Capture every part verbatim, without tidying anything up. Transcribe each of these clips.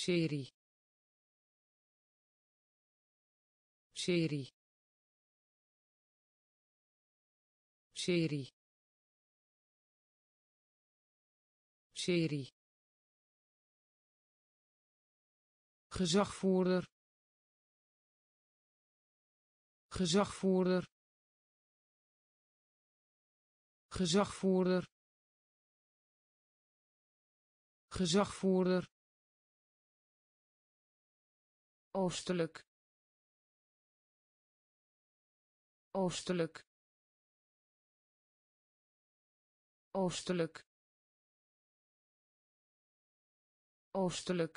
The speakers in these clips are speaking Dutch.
serie serie serie serie gezagvoerder gezagvoerder gezagvoerder gezagvoerder oostelijk oostelijk oostelijk oostelijk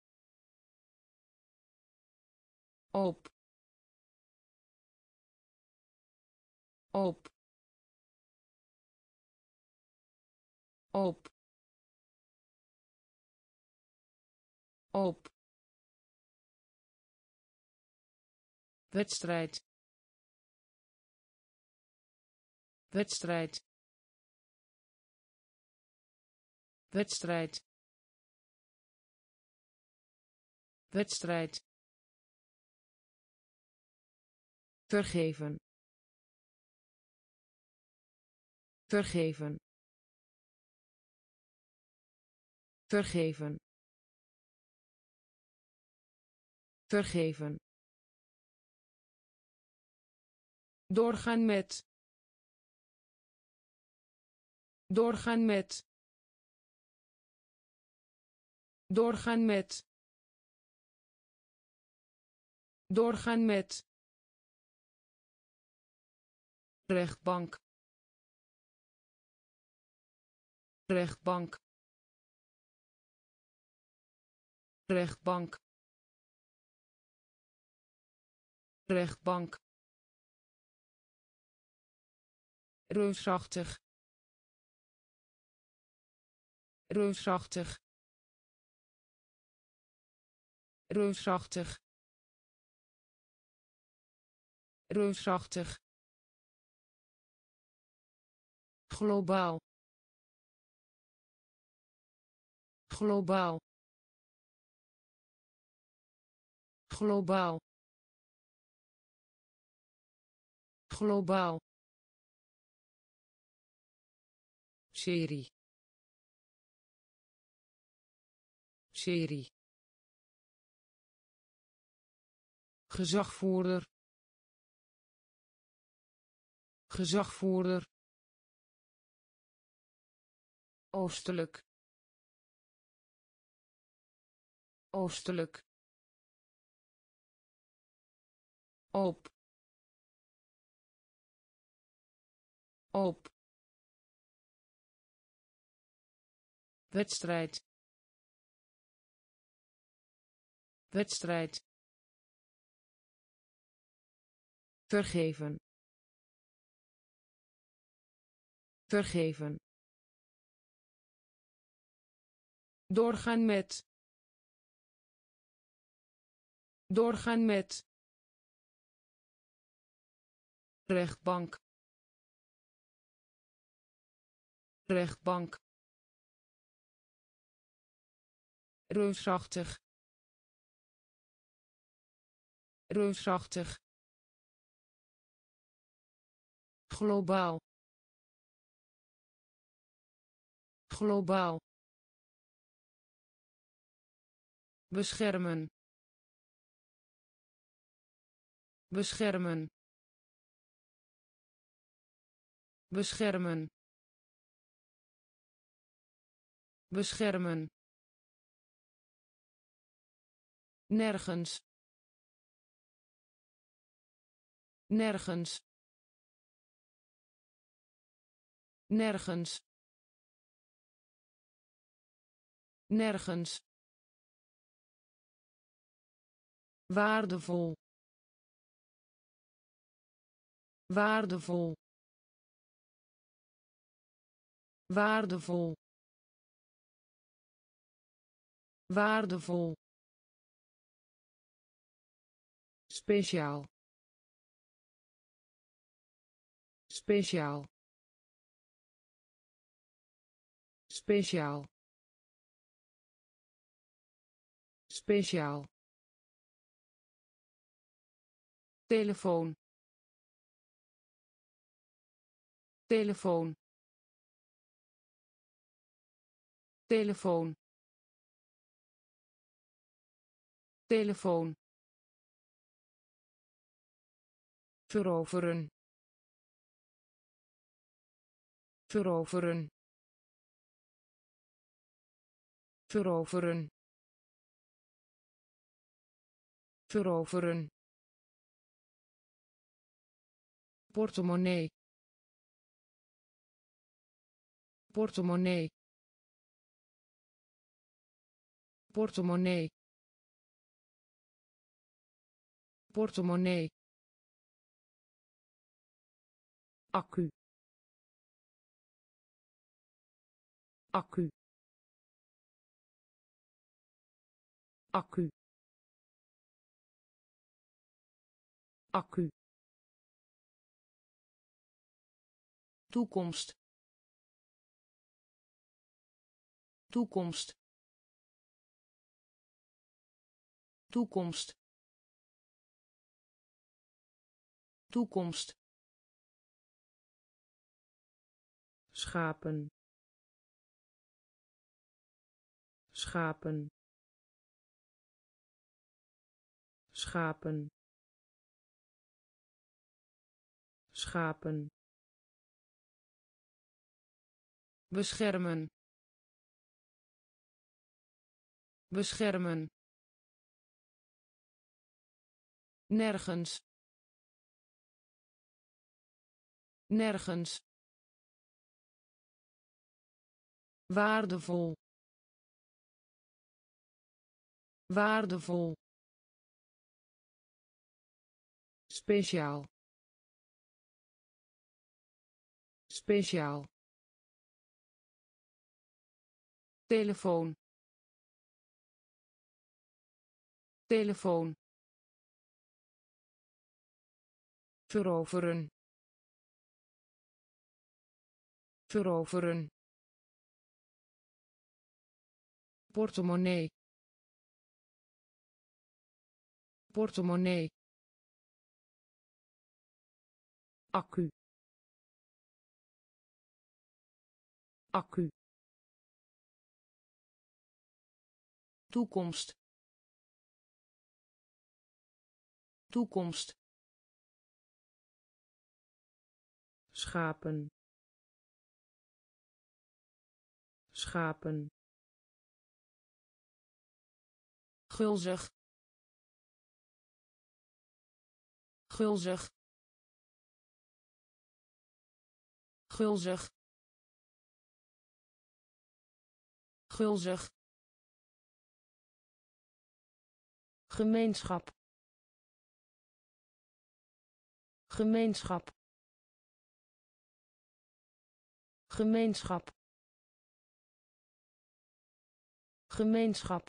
op op op op wedstrijd wedstrijd wedstrijd wedstrijd vergeven vergeven vergeven vergeven doorgaan met doorgaan met doorgaan met doorgaan met rechtbank rechtbank rechtbank rechtbank reusachtig reusachtig reusachtig reusachtig globaal globaal globaal globaal serie serie gezagvoerder gezagvoerder oostelijk oostelijk op op wedstrijd wedstrijd vergeven vergeven doorgaan met doorgaan met rechtbank rechtbank reusachtig reusachtig globaal globaal beschermen beschermen beschermen beschermen nergens nergens nergens nergens waardevol waardevol waardevol waardevol speciaal speciaal speciaal speciaal telefoon telefoon telefoon telefoon veroveren veroveren veroveren veroveren portemonnee portemonnee portemonnee portemonnee accu accu accu accu toekomst toekomst toekomst toekomst schapen schapen schapen schapen beschermen beschermen nergens nergens waardevol waardevol speciaal speciaal telefoon telefoon veroveren veroveren portemonnee portemonnee accu accu toekomst toekomst schapen schapen gulzig gulzig gulzig gulzig gemeenschap gemeenschap gemeenschap gemeenschap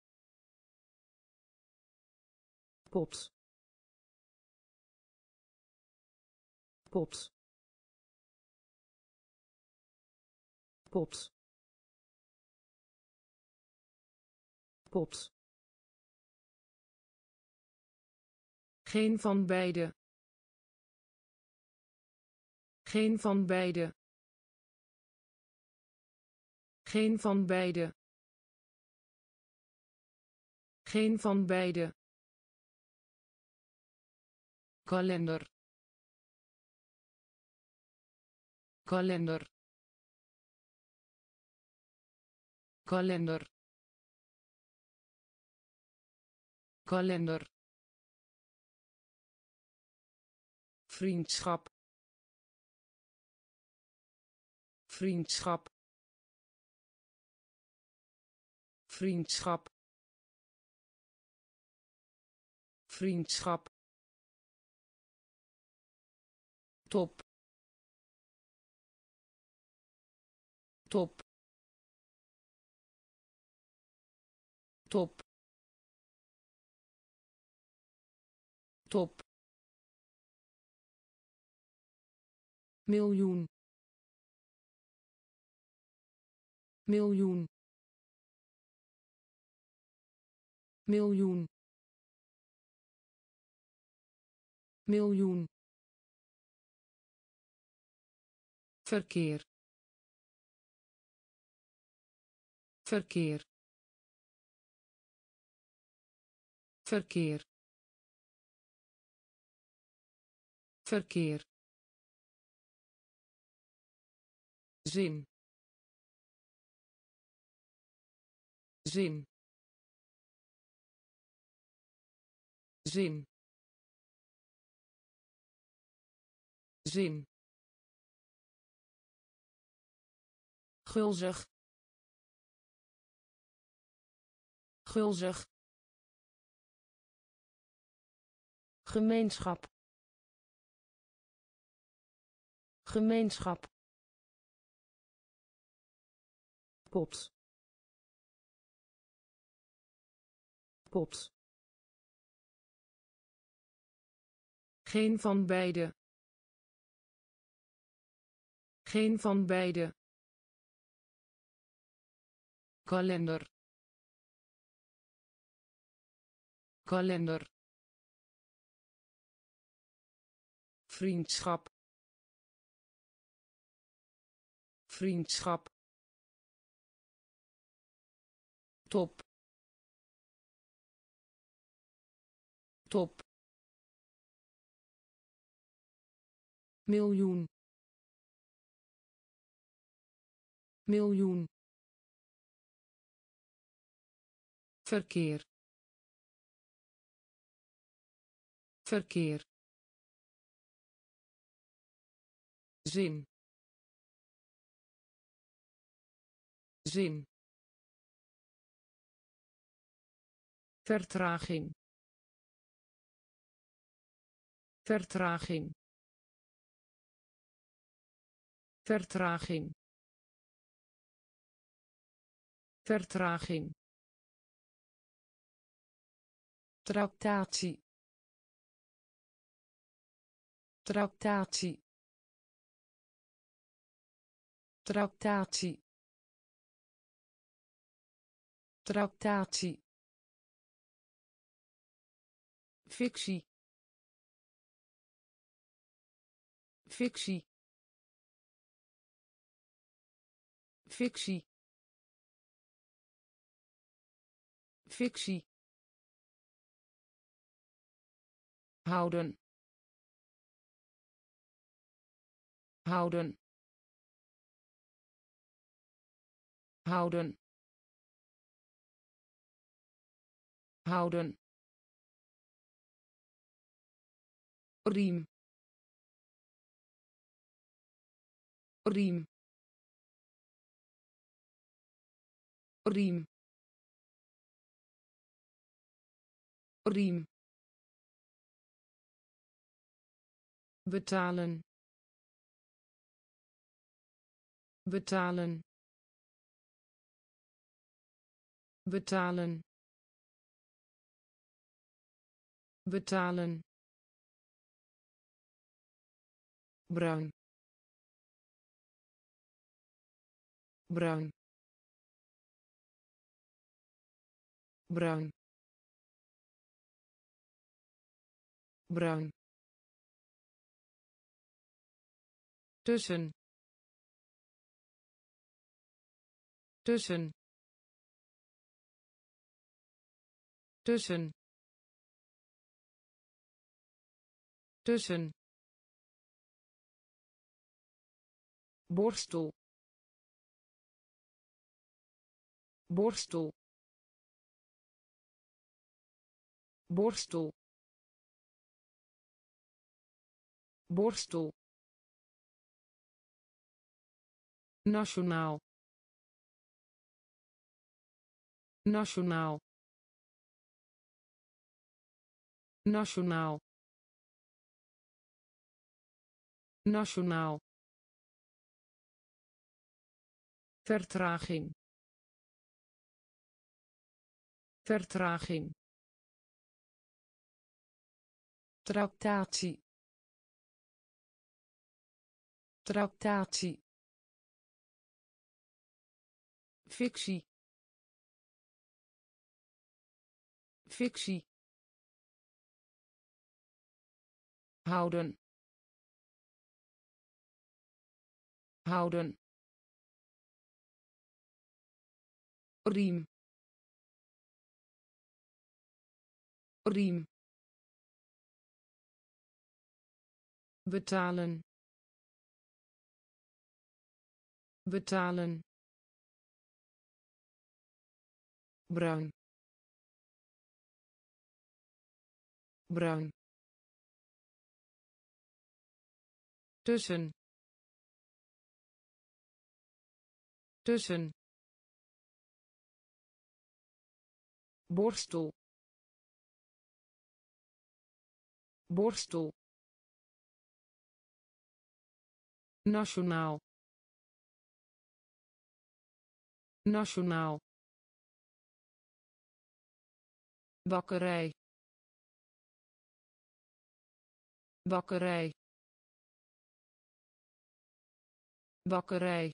pot pot pot pot geen van beide geen van beide geen van beide geen van beide kalender kalender kalender kalender vriendschap vriendschap vriendschap vriendschap top top top top miljoen miljoen miljoen miljoen verkeer verkeer verkeer verkeer zin zin zin zin gulzig gulzig gemeenschap gemeenschap pot pot geen van beide geen van beide kalender kalender vriendschap vriendschap top top miljoen miljoen verkeer verkeer zin zin vertraging vertraging vertraging vertraging tractatie tractatie tractatie tractatie fictie fictie fictie fictie houden houden houden houden riem riem riem riem betalen betalen betalen betalen bruin bruin bruin bruin tussen tussen tussen tussen borstel borstel borstel borstel nationaal nationaal nationaal nationaal vertraging vertraging tractatie tractatie fictie fictie houden houden riem riem betalen betalen bruin bruin tussen tussen borstel borstel nationaal nationaal bakkerij bakkerij bakkerij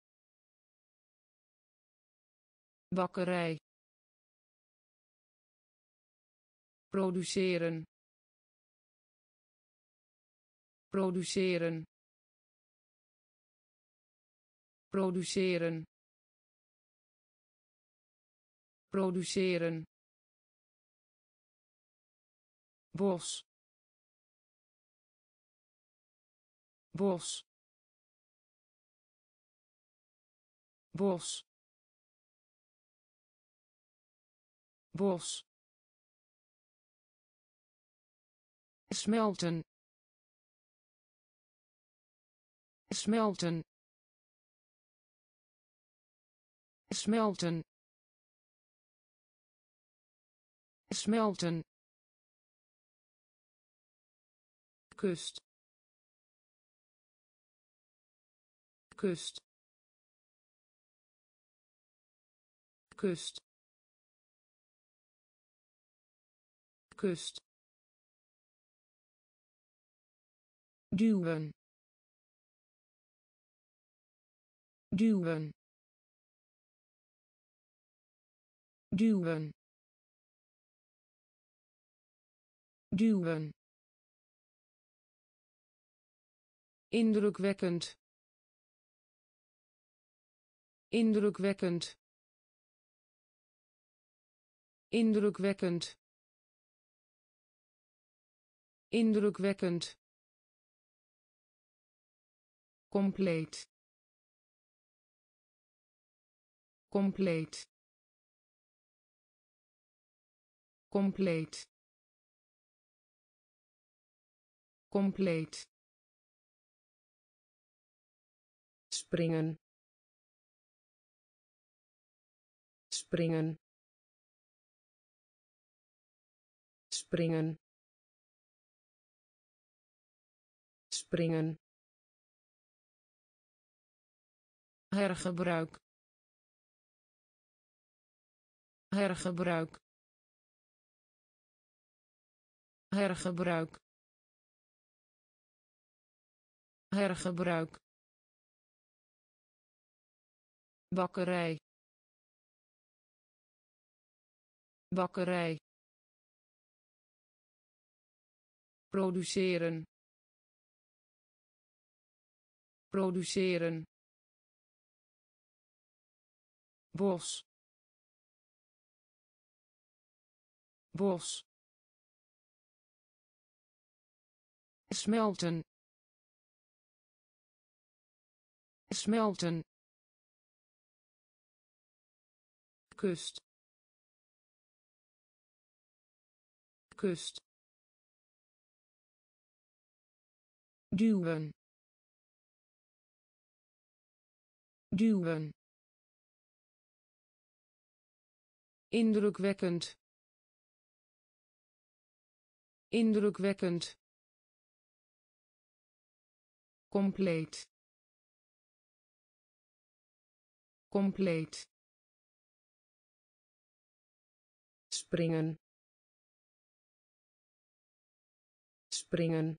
bakkerij produceren produceren produceren produceren bos bos bos bos smelten smelten smelten smelten kust kust kust kust duwen duwen duwen duwen indrukwekkend indrukwekkend indrukwekkend indrukwekkend compleet compleet compleet compleet springen springen springen springen hergebruik hergebruik hergebruik hergebruik bakkerij bakkerij produceren produceren bos bos smelten smelten kust kust duwen duwen indrukwekkend indrukwekkend compleet compleet springen springen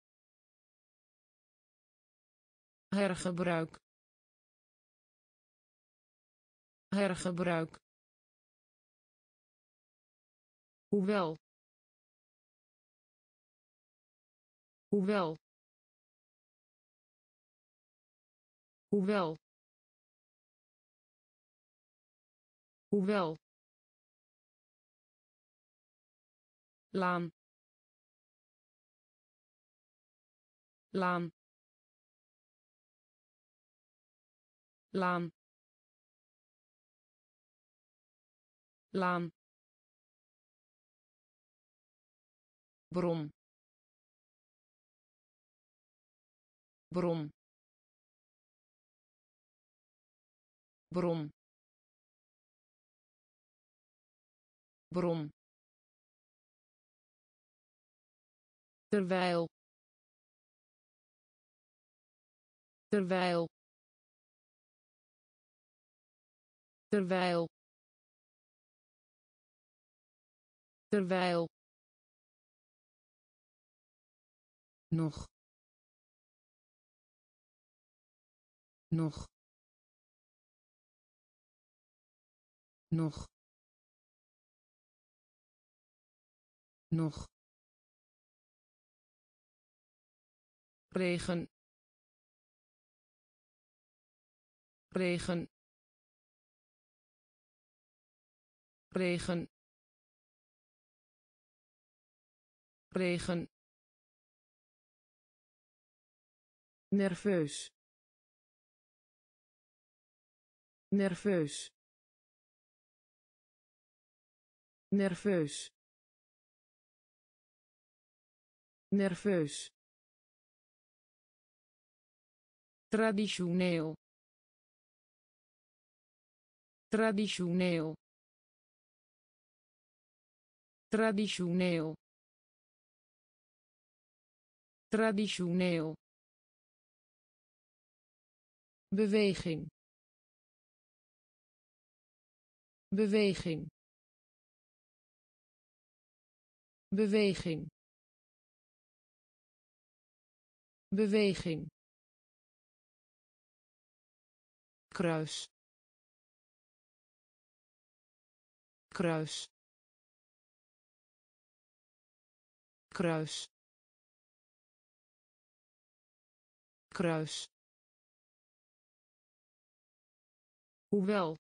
hergebruik hergebruik hoewel hoewel hoewel hoewel laan laan laan laan bron bron bron bron terwijl terwijl terwijl terwijl nog nog nog nog regen regen regen regen nerveus nerveus nerveus nerveus traditioneel traditioneel traditioneel traditioneel beweging beweging beweging beweging kruis kruis kruis kruis hoewel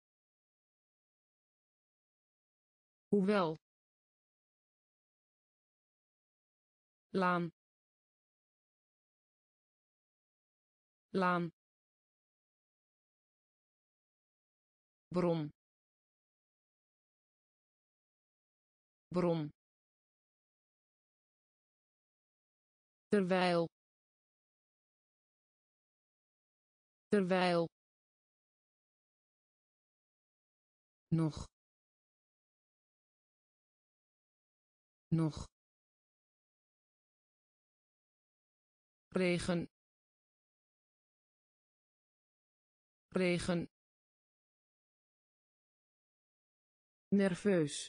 hoewel laan laan bron bron terwijl terwijl nog nog regen regen nerveus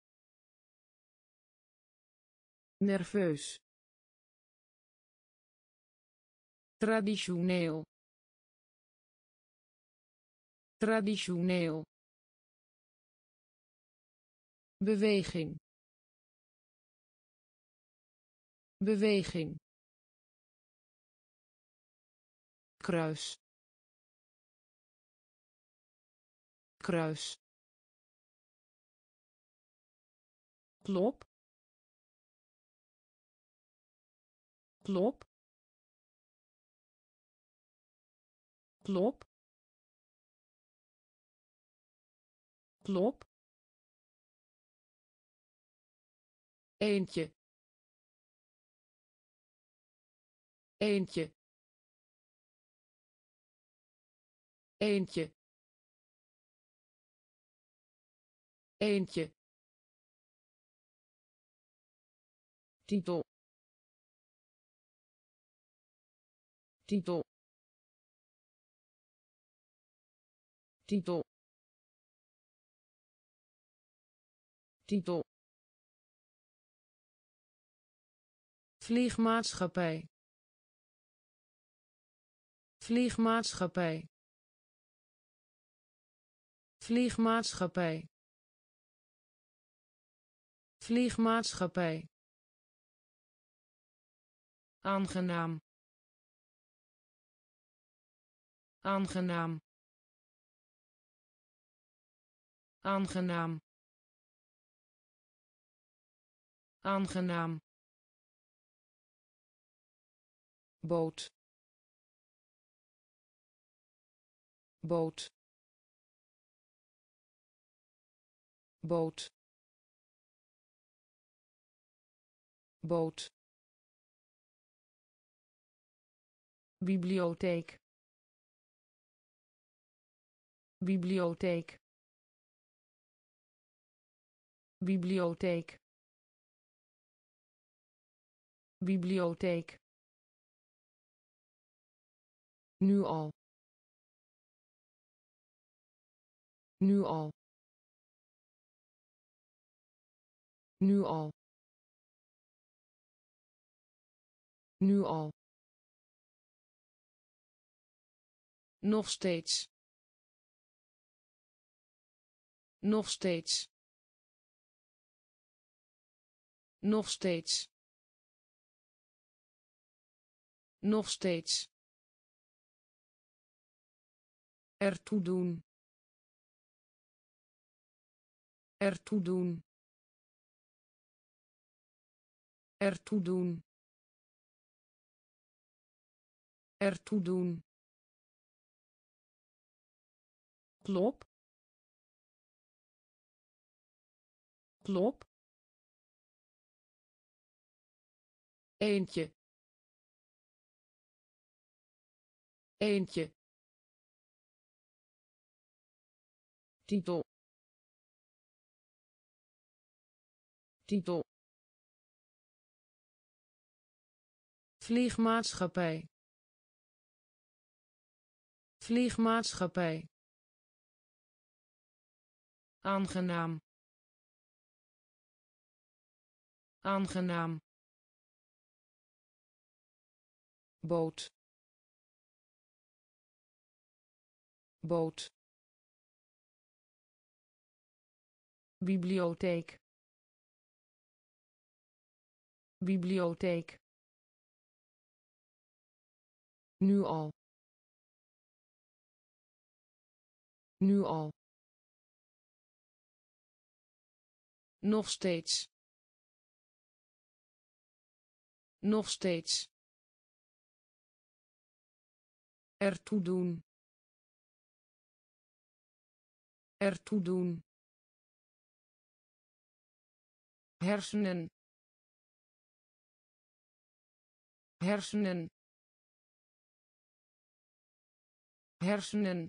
nerveus traditioneel traditioneel beweging beweging kruis kruis klop klop klop klop eentje eentje eentje eentje titel titel titel titel vliegmaatschappij vliegmaatschappij vliegmaatschappij vliegmaatschappij, aangenaam, aangenaam, aangenaam, aangenaam, boot, boot, boot, boot, bibliotheek, bibliotheek, bibliotheek, bibliotheek, nu al, nu al, nu al, nu al, nog steeds, nog steeds, nog steeds, nog steeds, ertoe doen, ertoe doen, ertoe doen, ertoe doen, klop, klop, eentje, eentje, titel, titel, vliegmaatschappij, vliegmaatschappij, aangenaam, aangenaam, boot, boot, bibliotheek, bibliotheek, nu al, nu al, nog steeds, nog steeds, ertoe doen, ertoe doen, hersenen, hersenen, hersenen,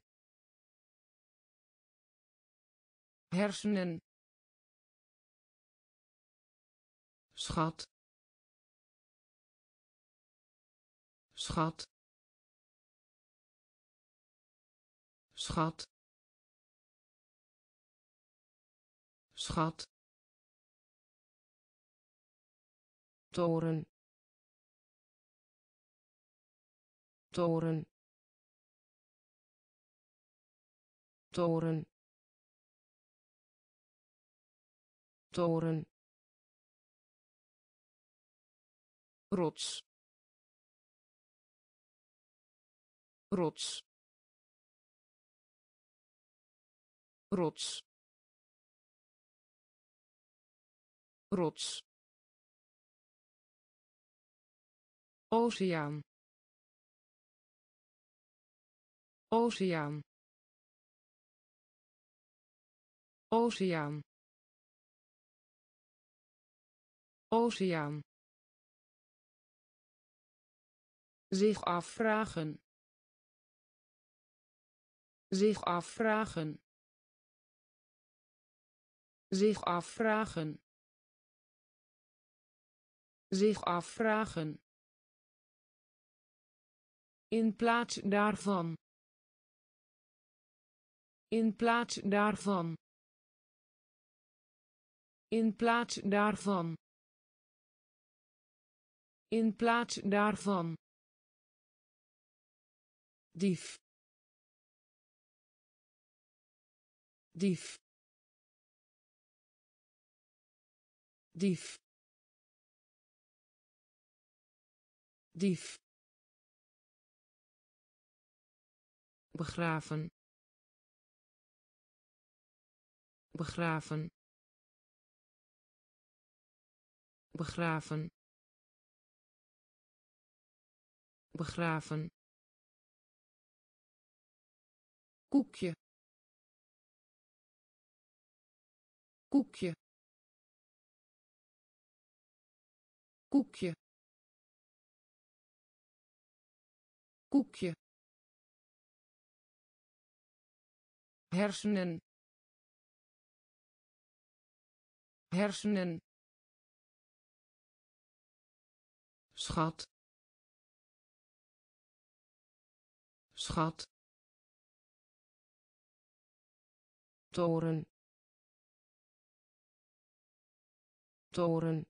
hersenen, schat, schat, schat, schat, toren, toren, toren, toren, rots, rots, rots, rots, oceaan, oceaan, oceaan, oceaan, zich afvragen, zich afvragen, zich afvragen, zich afvragen, in plaats daarvan, in plaats daarvan, in plaats daarvan, in plaats daarvan, dief, dief, dief, dief, begraven, begraven, begraven, begraven, koekje, koekje, koekje, koekje, hersenen, hersenen, schat, schat, toren, toren,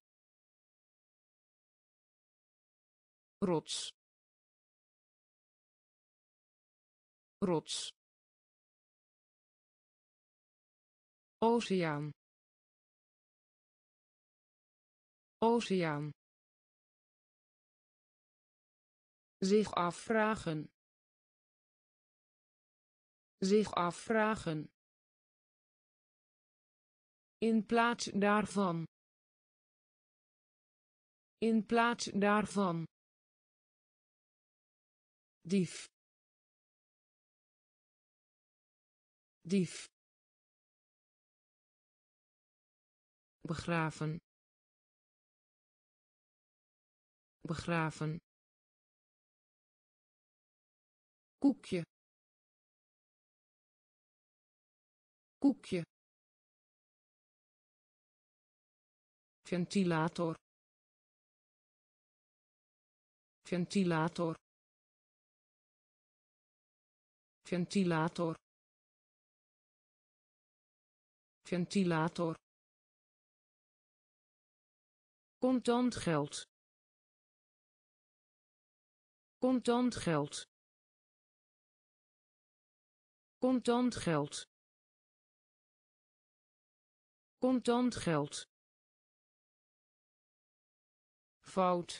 rots, rots, oceaan, oceaan, zich afvragen, zich afvragen, in plaats daarvan, in plaats daarvan, dief, dief, begraven, begraven, koekje, koekje, ventilator, ventilator, ventilator, ventilator, contant geld, contant geld, contant geld, contant geld, fout,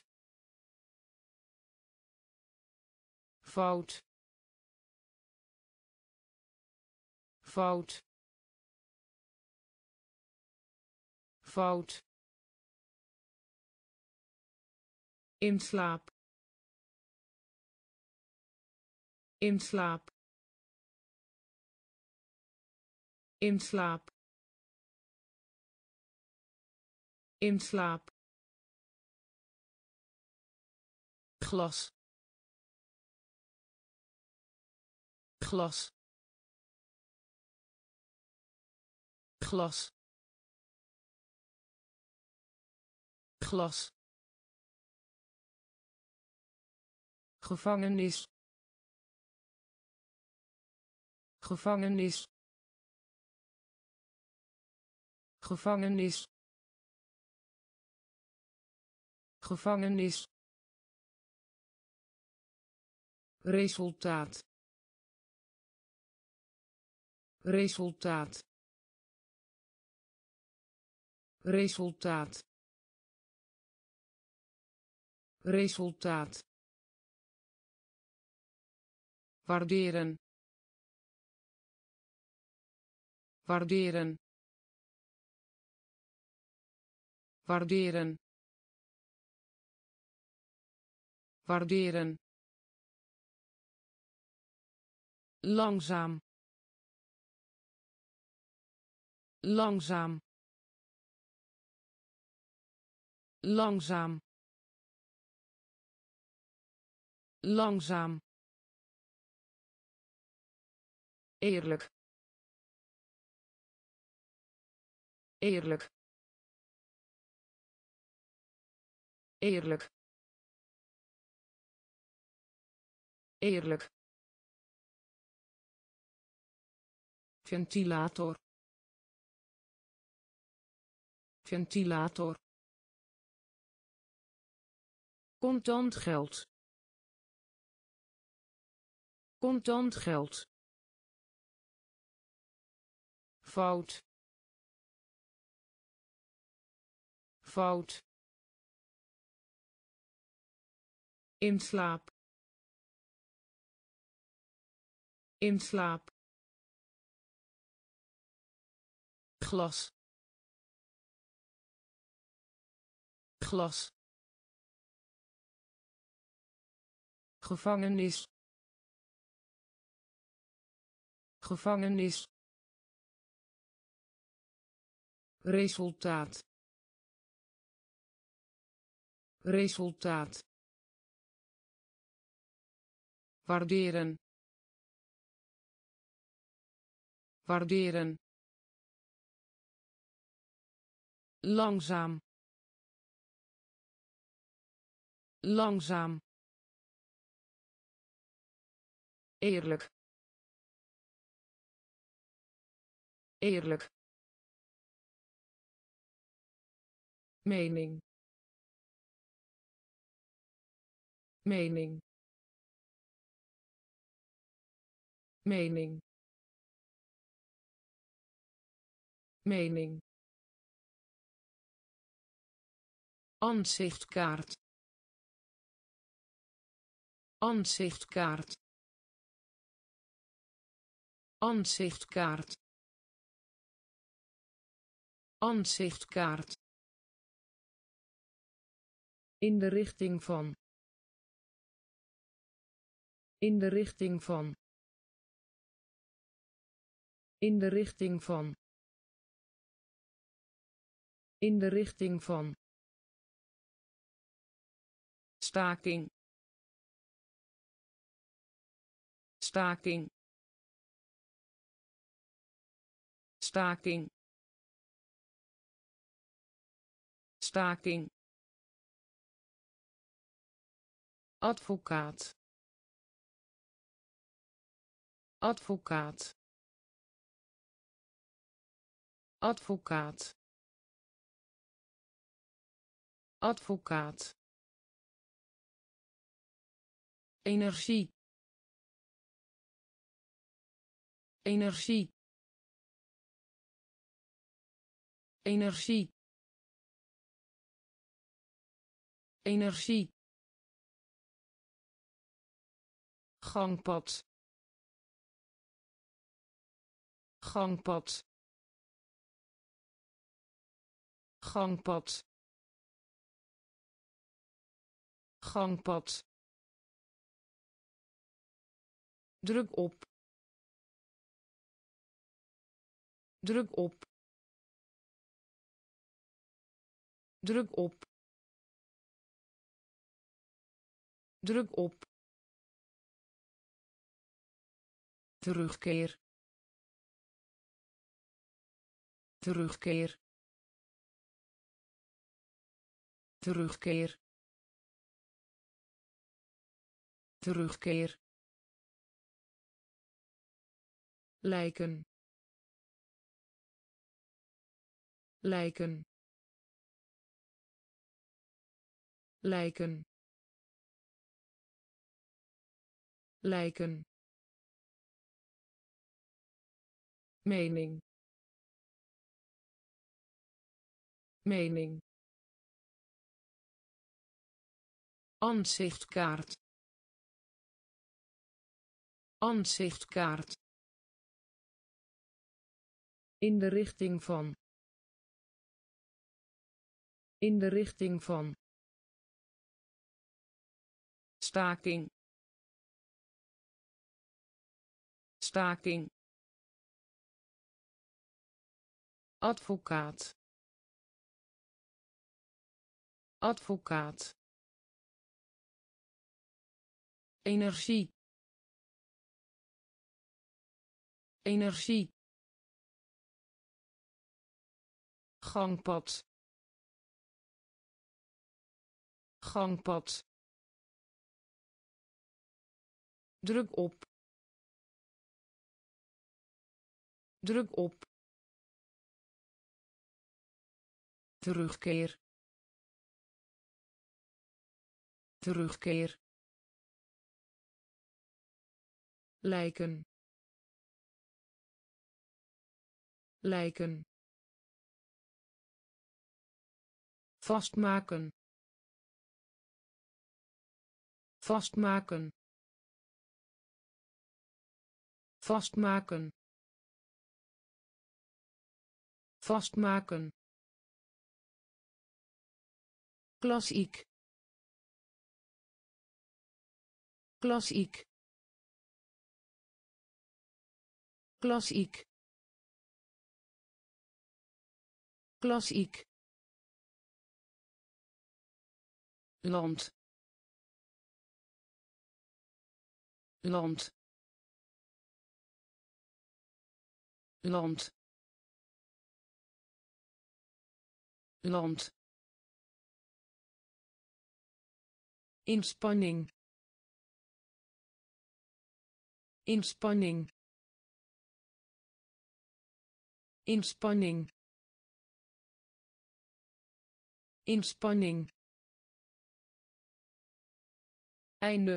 fout, fout, fout, in slaap, in slaap, in slaap, in slaap, glas, glas, glas, glas, gevangenis, gevangenis, gevangenis, gevangenis, resultaat, resultaat, resultaat, resultaat, waarderen, waarderen, waarderen, waarderen, langzaam, langzaam, langzaam, langzaam, eerlijk, eerlijk, eerlijk, eerlijk, ventilator, ventilator, contant geld, contant geld, fout, fout, in slaap, in slaap, glas, glas, gevangenis, gevangenis, resultaat, resultaat, waarderen, waarderen, langzaam, langzaam, eerlijk, eerlijk, mening, mening, mening, mening, aanzichtkaart, aanzichtkaart, aanzichtkaart, aanzichtkaart, in de richting van, in de richting van, in de richting van, in de richting van, staking, staking, staking, staking, advocaat, advocaat, advocaat, advocaat, energie, energie, energie, energie, gangpad, gangpad, gangpad, gangpad, druk op, druk op, druk op, druk op, terugkeer, terugkeer, terugkeer, terugkeer, lijken, lijken, lijken, lijken, mening, mening, aanzichtkaart, aanzichtkaart, in de richting van, in de richting van, staking, staking, advocaat, advocaat, energie, energie, gangpad, gangpad, druk op, druk op, terugkeer, terugkeer, lijken, lijken, vastmaken vastmaken vastmaken vastmaken klassiek klassiek klassiek klassiek land land land land inspanning inspanning inspanning inspanning einde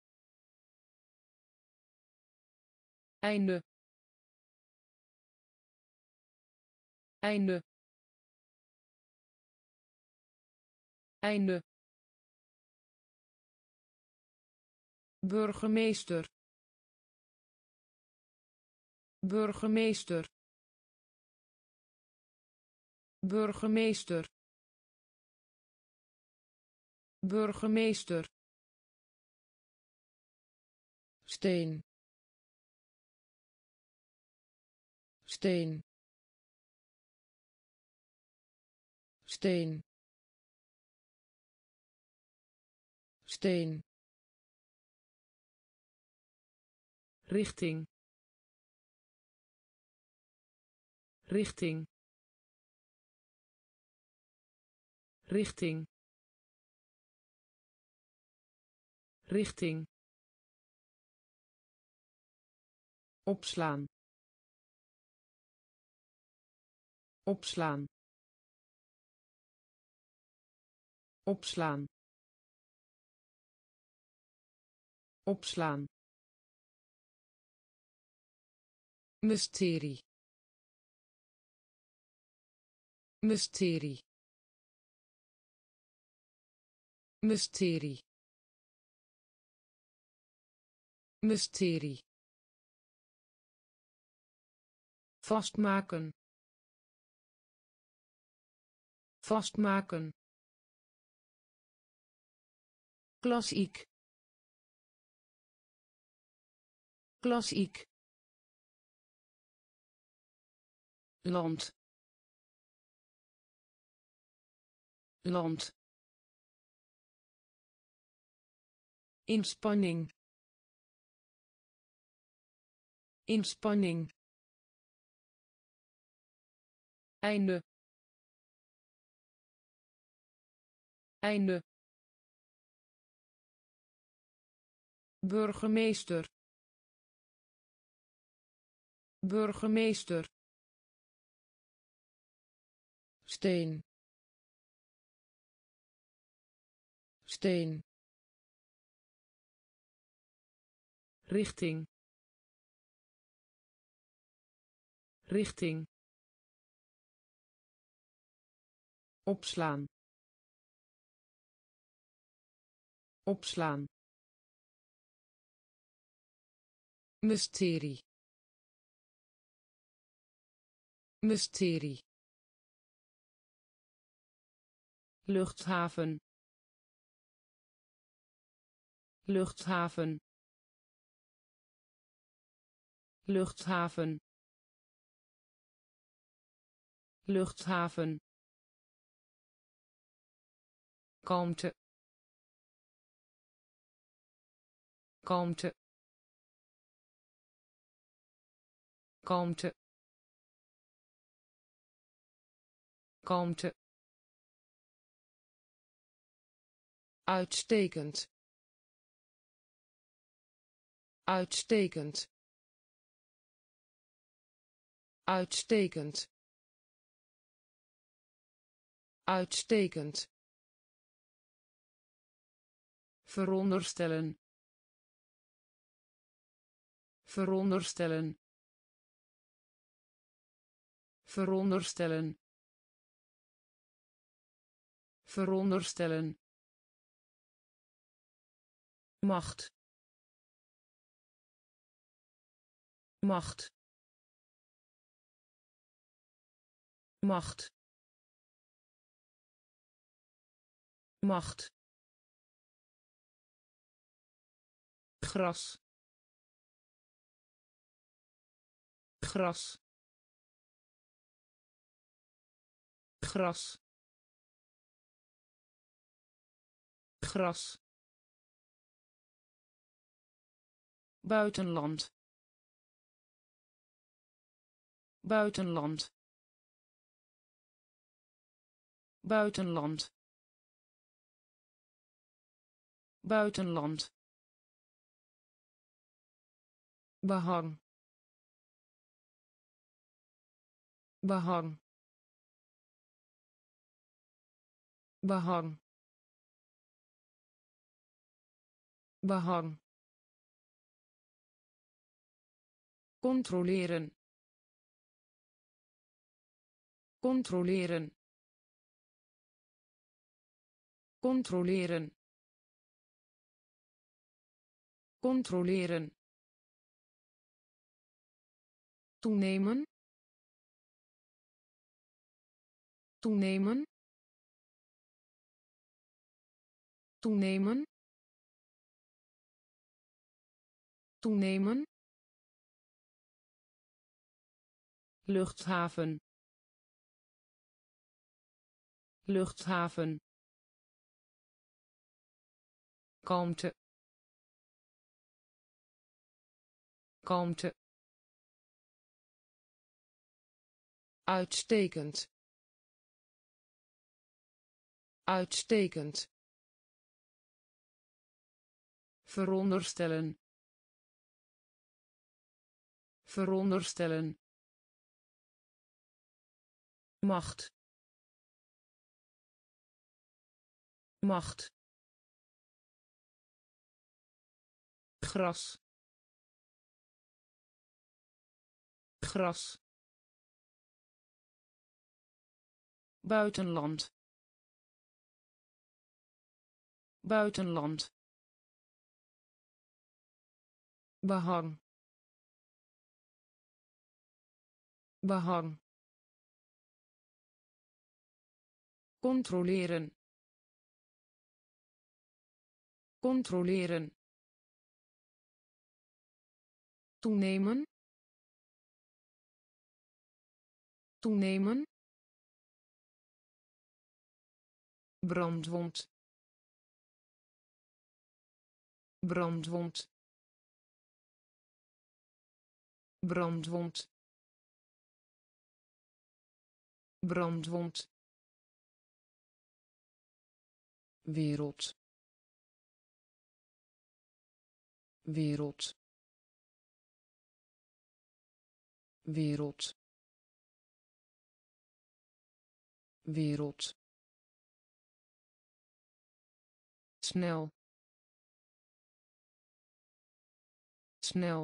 einde einde einde burgemeester burgemeester burgemeester burgemeester steen steen steen steen richting richting richting richting opslaan opslaan opslaan opslaan mysterie mysterie mysterie mysterie vastmaken vastmaken klassiek klassiek land land inspanning inspanning einde einde burgemeester burgemeester steen steen richting richting opslaan opslaan mysterie mysterie luchthaven luchthaven luchthaven luchthaven kalmte kalmte kalmte kalmte uitstekend uitstekend uitstekend uitstekend veronderstellen veronderstellen veronderstellen veronderstellen, macht, macht, macht, macht, gras, gras, gras, gras, buitenland, buitenland, buitenland, buitenland, behang, behang, behang, behang, controleren, controleren, controleren, controleren, toenemen, toenemen, toenemen, toenemen, luchthaven, luchthaven, kalmte, kalmte, uitstekend, uitstekend, veronderstellen, veronderstellen, macht, macht, gras, gras, buitenland, buitenland, behang, behang, controleren, controleren, toenemen, toenemen, brandwond, brandwond, brandwond, brandwond, wereld, wereld, wereld, wereld, snel, snel,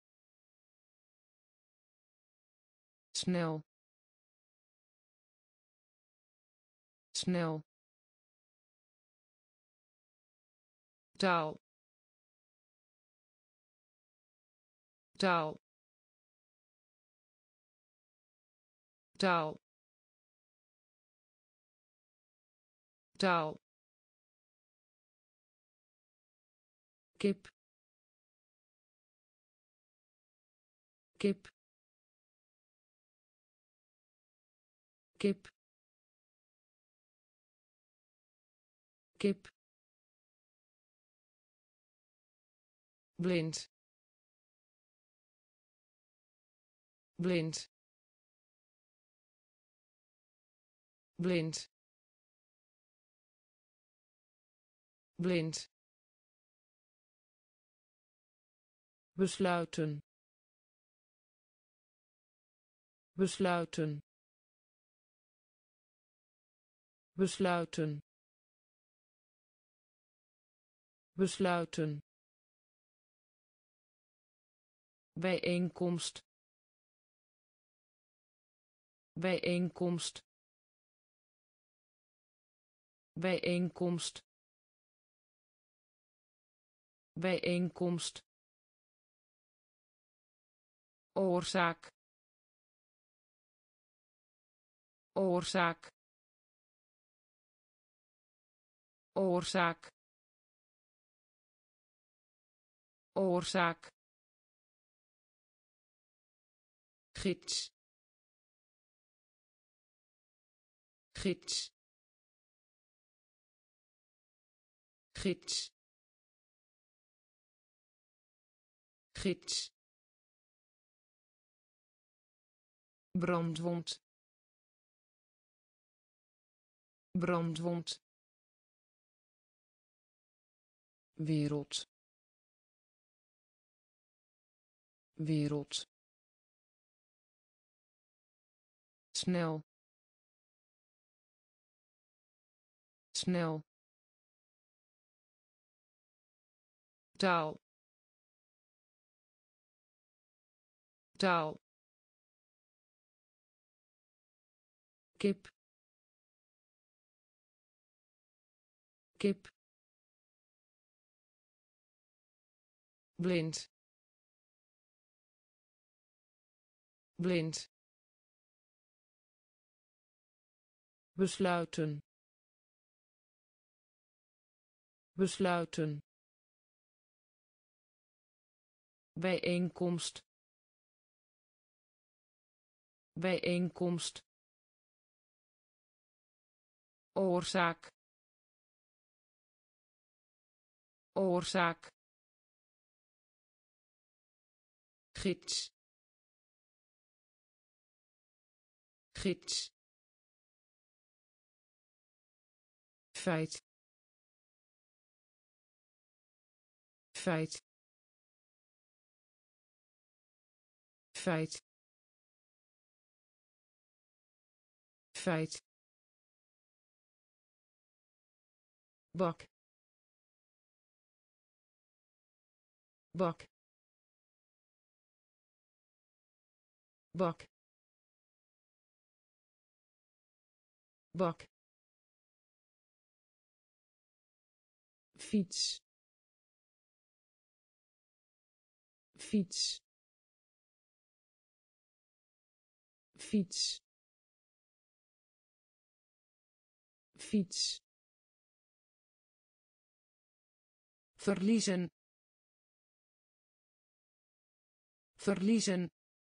snel, snel, taal, taal, taal, taal, kip, kip, kip, kip, blind, blind, blind, blind, besluiten, besluiten, besluiten, besluiten, bijeenkomst, bijeenkomst, bijeenkomst bijeenkomst oorzaak oorzaak oorzaak oorzaak gids gids gids gids brandwond brandwond wereld wereld snel snel taal taal kip kip blind blind besluiten besluiten bijeenkomst bijeenkomst oorzaak oorzaak gids gids feit feit feit feit bak bak bak bak fiets fiets fiets fiets verliezen verliezen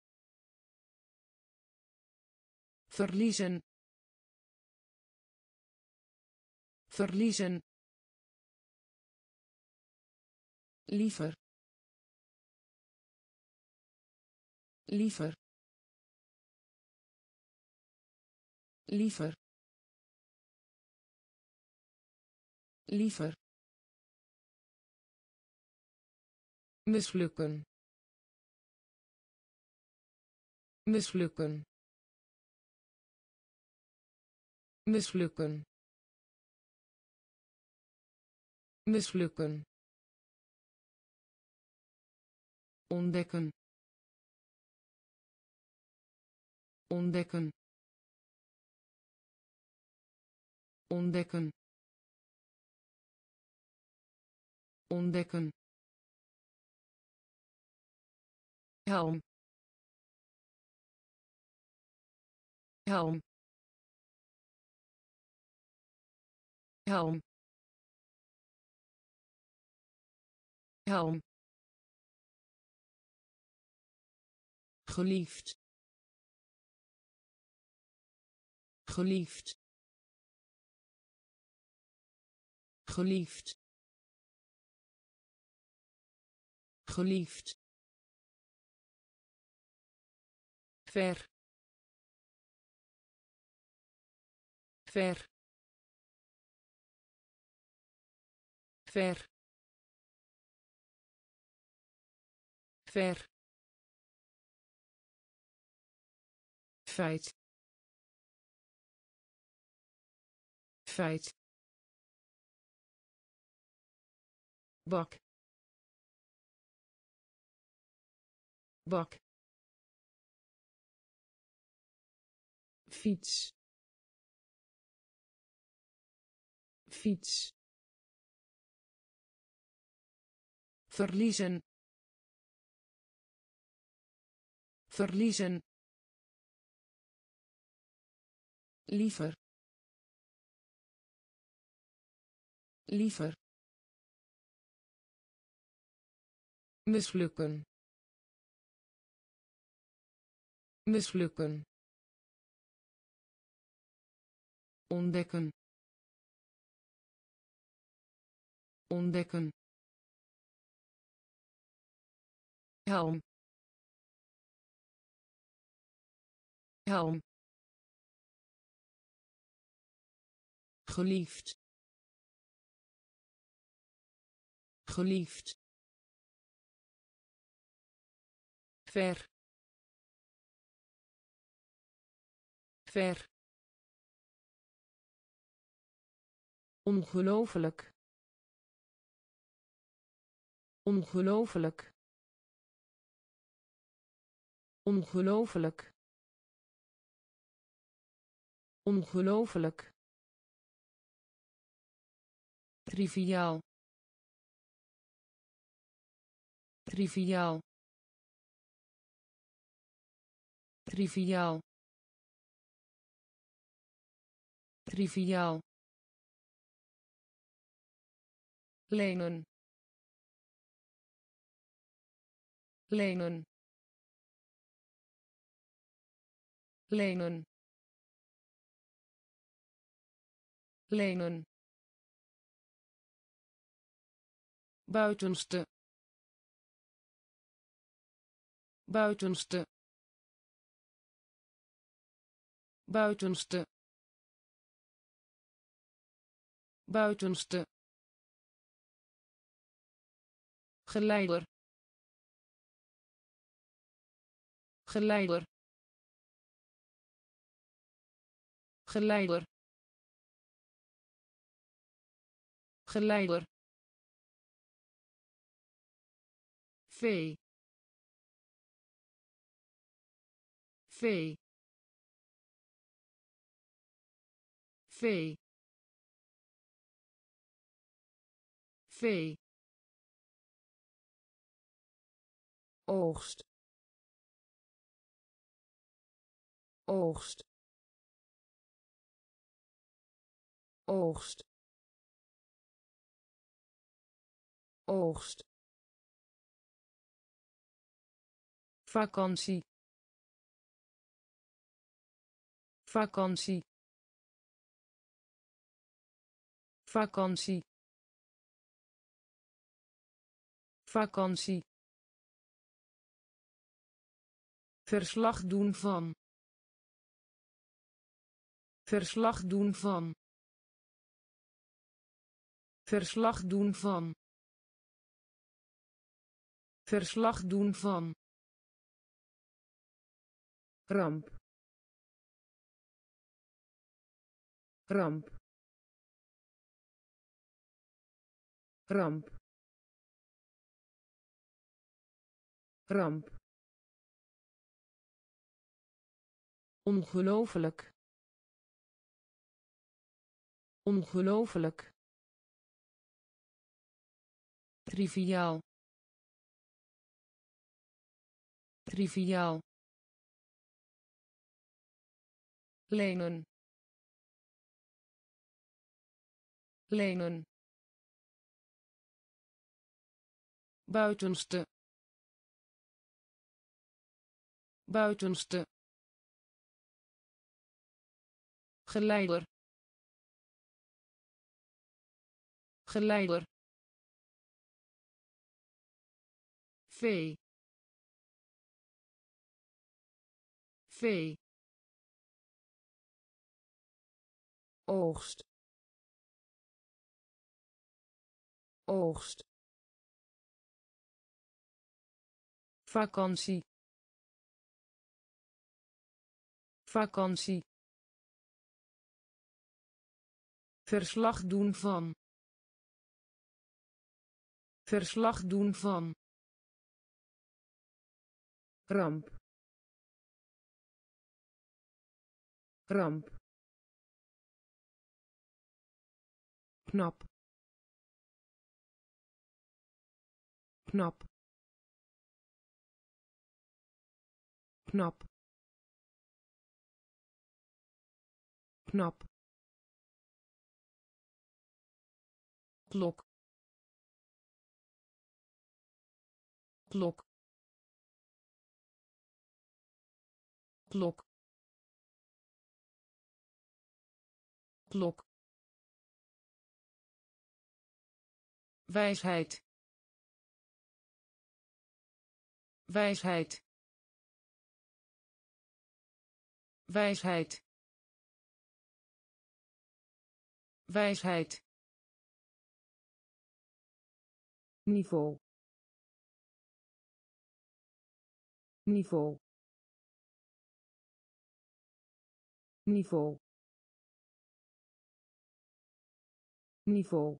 verliezen verliezen liever liever liever liever mislukken mislukken mislukken mislukken ontdekken ontdekken ontdekken ontdekken helm helm helm helm geliefd geliefd geliefd geliefd ver ver ver ver feit feit bak bak fiets fiets, verliezen, verliezen, liever, liever, mislukken, mislukken, ontdekken, ontdekken, helm, helm, geliefd, geliefd, ver, ver, ongelooflijk, ongelooflijk, ongelooflijk, ongelooflijk, triviaal, triviaal, triviaal, triviaal, lenen, lenen, lenen, lenen, buitenste, buitenste, buitenste, buitenste, geleider, geleider, geleider, geleider, vee, vee, vee, vee, oogst, oogst, oogst, oogst, vakantie, vakantie, vakantie, vakantie, verslag doen van, verslag doen van, verslag doen van, verslag doen van, ramp, ramp, ramp, ramp, ongelooflijk, ongelooflijk, triviaal, triviaal, lenen, lenen, buitenste, buitenste, geleider, geleider, vee, vee, oogst, oogst, vakantie, vakantie, verslag doen van, verslag doen van, ramp, ramp, knap knap knap knap klok klok klok klok wijsheid wijsheid wijsheid wijsheid niveau niveau niveau niveau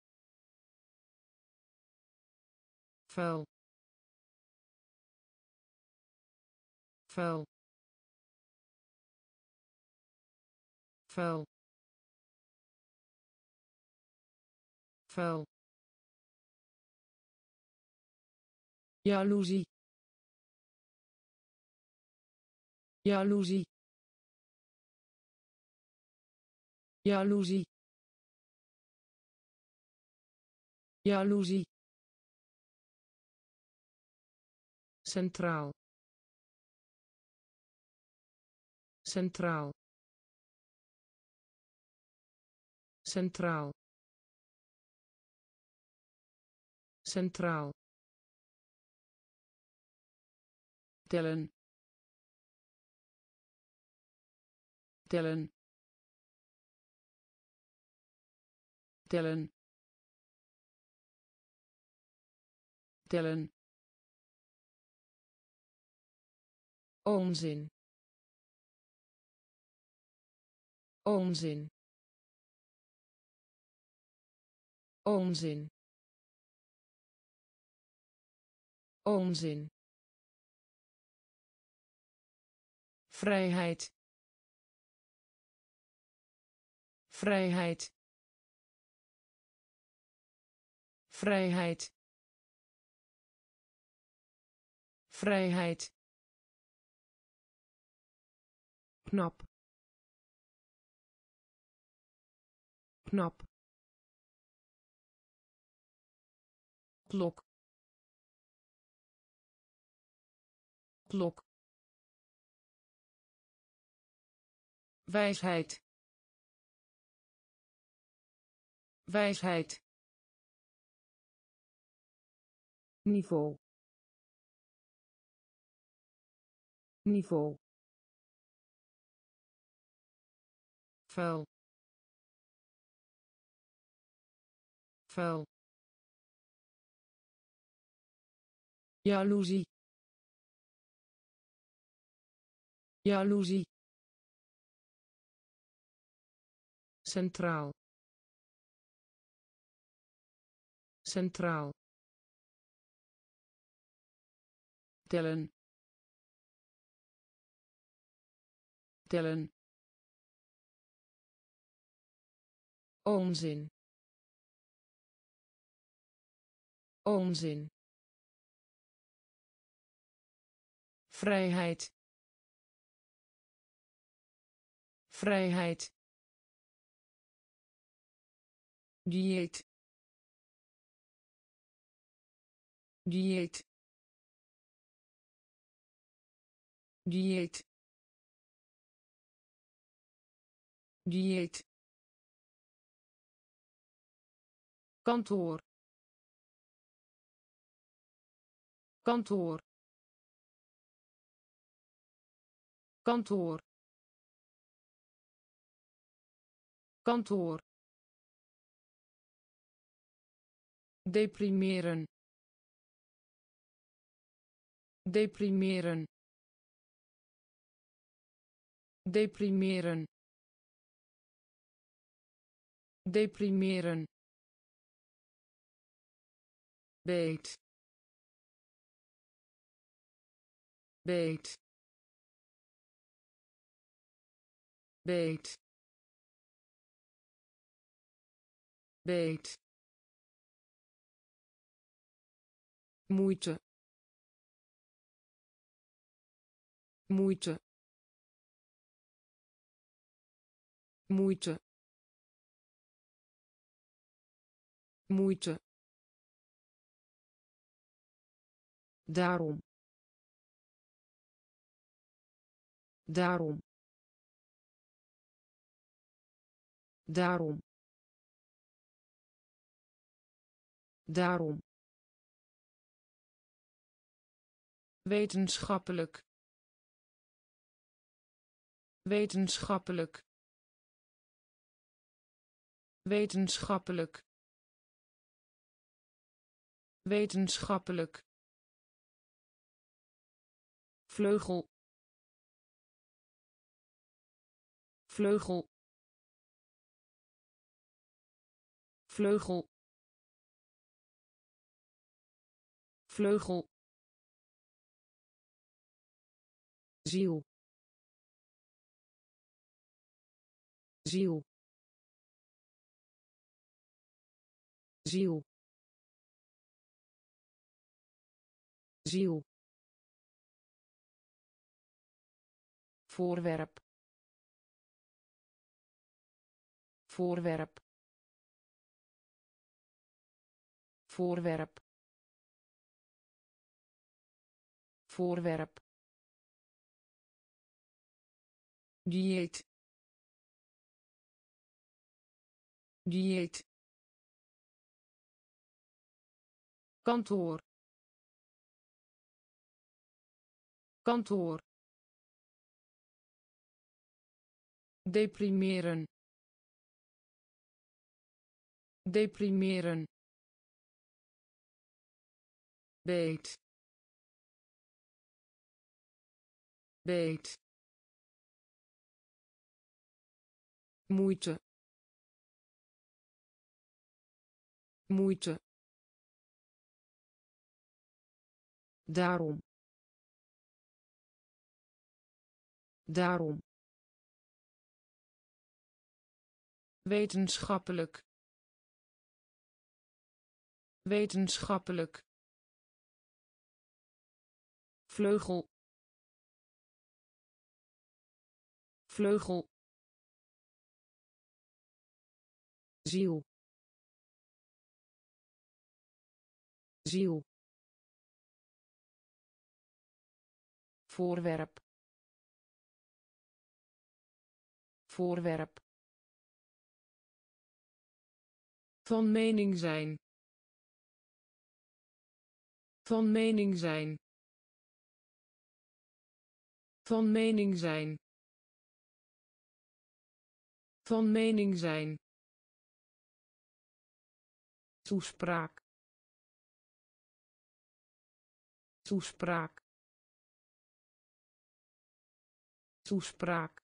vuil vuil vuil vuil jaloezie jaloezie jaloezie jaloezie centraal centraal centraal centraal tellen tellen tellen tellen onzin onzin onzin onzin vrijheid vrijheid vrijheid vrijheid knap knap klok klok wijsheid wijsheid niveau niveau vuil vuil jaloezie jaloezie centraal centraal tellen tellen onzin onzin vrijheid vrijheid dieet dieet dieet dieet kantoor kantoor kantoor kantoor deprimeren deprimeren deprimeren deprimeren beet beet beet beet, moeite, moeite, moeite, moeite, daarom, daarom, daarom, daarom, wetenschappelijk, wetenschappelijk, wetenschappelijk, wetenschappelijk, vleugel, vleugel, vleugel, vleugel, ziel, ziel, ziel, ziel, voorwerp, voorwerp, voorwerp, voorwerp, dieet, dieet, kantoor, kantoor, deprimeren, deprimeren, beet, beet, moeite, moeite, daarom, daarom, wetenschappelijk, wetenschappelijk, vleugel, vleugel, ziel, ziel, voorwerp, voorwerp, van mening zijn, van mening zijn, van mening zijn, van mening zijn, toespraak, toespraak, toespraak,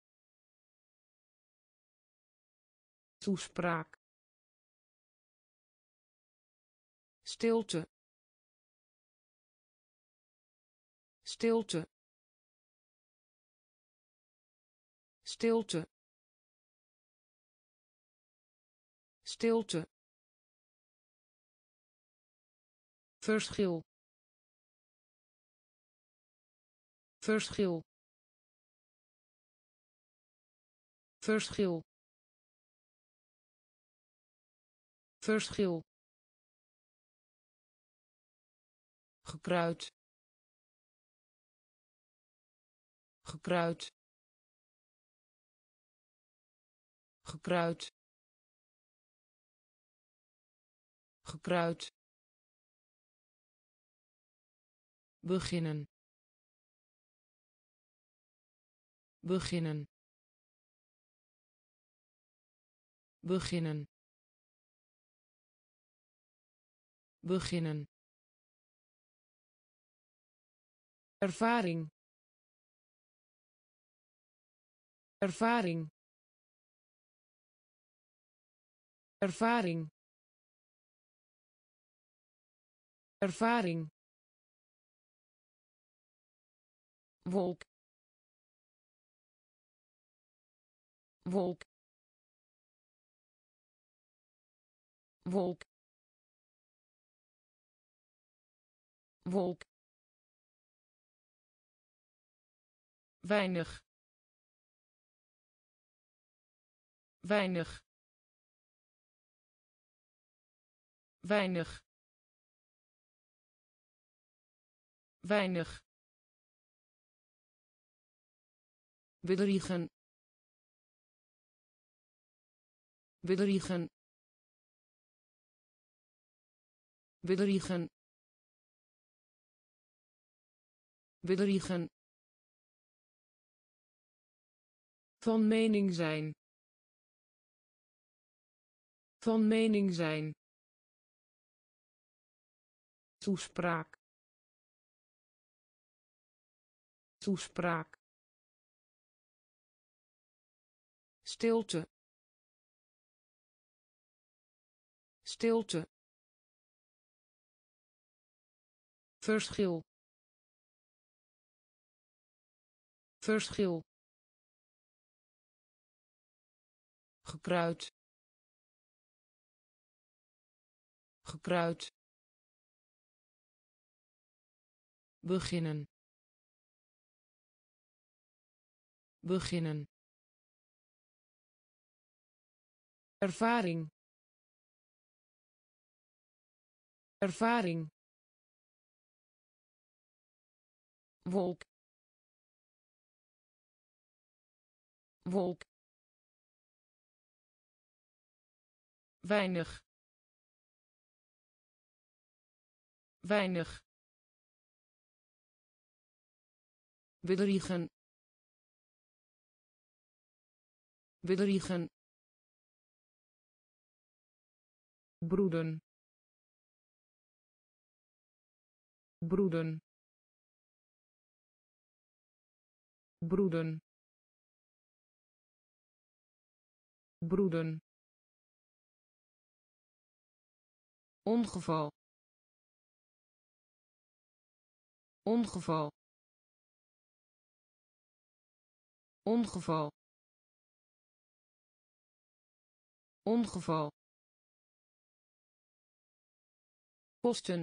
toespraak, stilte, stilte, stilte, stilte, verschil, verschil, verschil, verschil, gekruid, gekruid, gekruid, gekruid, beginnen, beginnen, beginnen, beginnen, ervaring, ervaring, ervaring, ervaring, wolk, wolk, wolk wolk weinig weinig weinig weinig bedriegen bedriegen bedriegen bedriegen van mening zijn van mening zijn toespraak toespraak stilte stilte verschil verschil gekruid gekruid beginnen beginnen ervaring ervaring wolk wolk weinig weinig bedriegen bedriegen broeden broeden broeden broeden ongeval ongeval ongeval ongeval kosten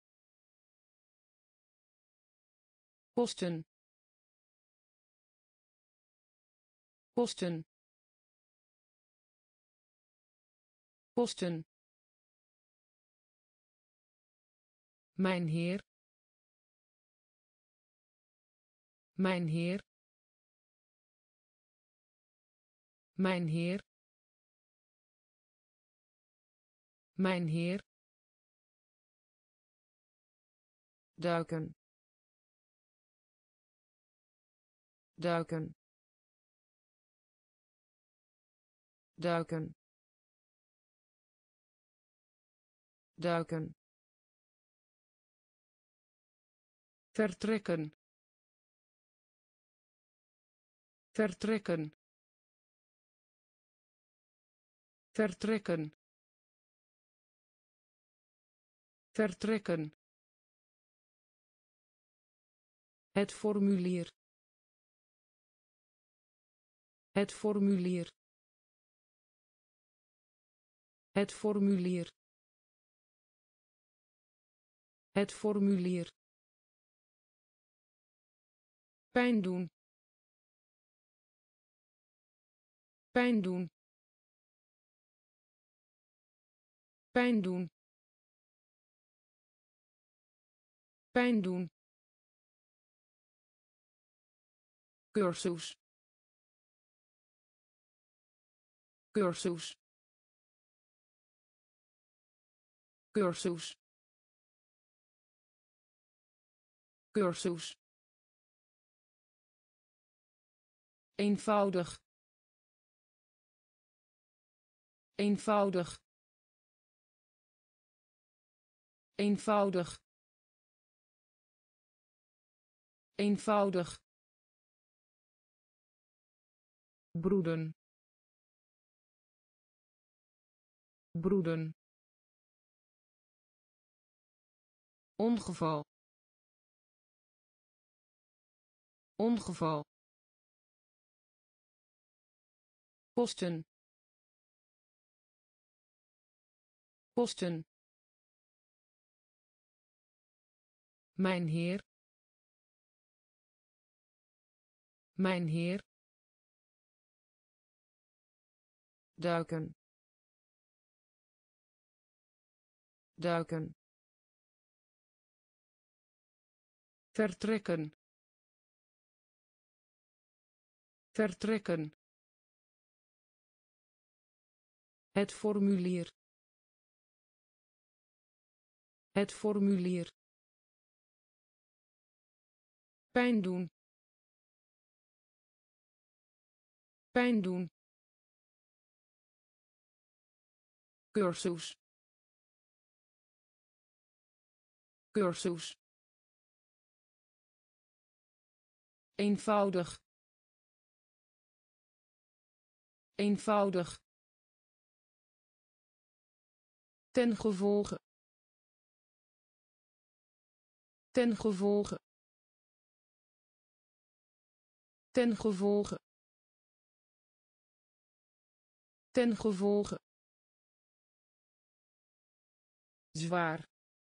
kosten kosten kosten mijn heer mijn heer mijn heer mijn heer duiken duiken duiken duiken vertrekken vertrekken vertrekken vertrekken het formulier het formulier het formulier het formulier pijn doen pijn doen pijn doen pijn doen cursus cursus cursus cursus eenvoudig eenvoudig eenvoudig eenvoudig broeden broeden ongeval ongeval kosten kosten, mijn heer, mijn heer, duiken, duiken, vertrekken, vertrekken, het formulier, het formulier, pijn doen, pijn doen, cursus, cursus, eenvoudig, eenvoudig, ten gevolge, ten gevolge, ten gevolge, ten gevolge, zwaar,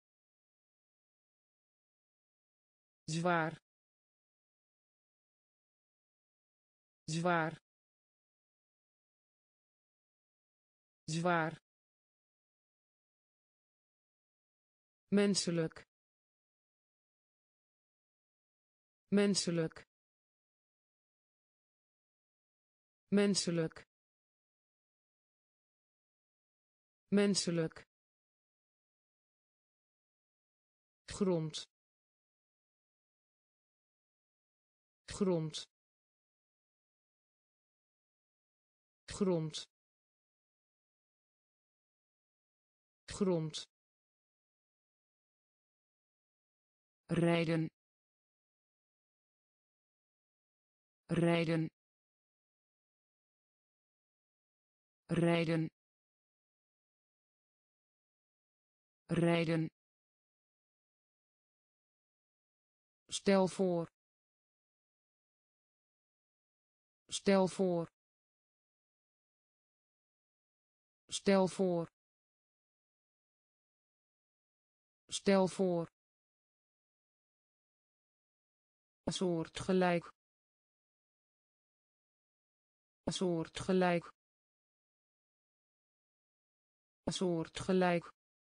zwaar, zwaar, zwaar, menselijk, menselijk, menselijk, menselijk, grond, grond, grond, grond, rijden, rijden, rijden, rijden, stel voor, stel voor, stel voor, stel voor, soortgelijk, soortgelijk, soortgelijk,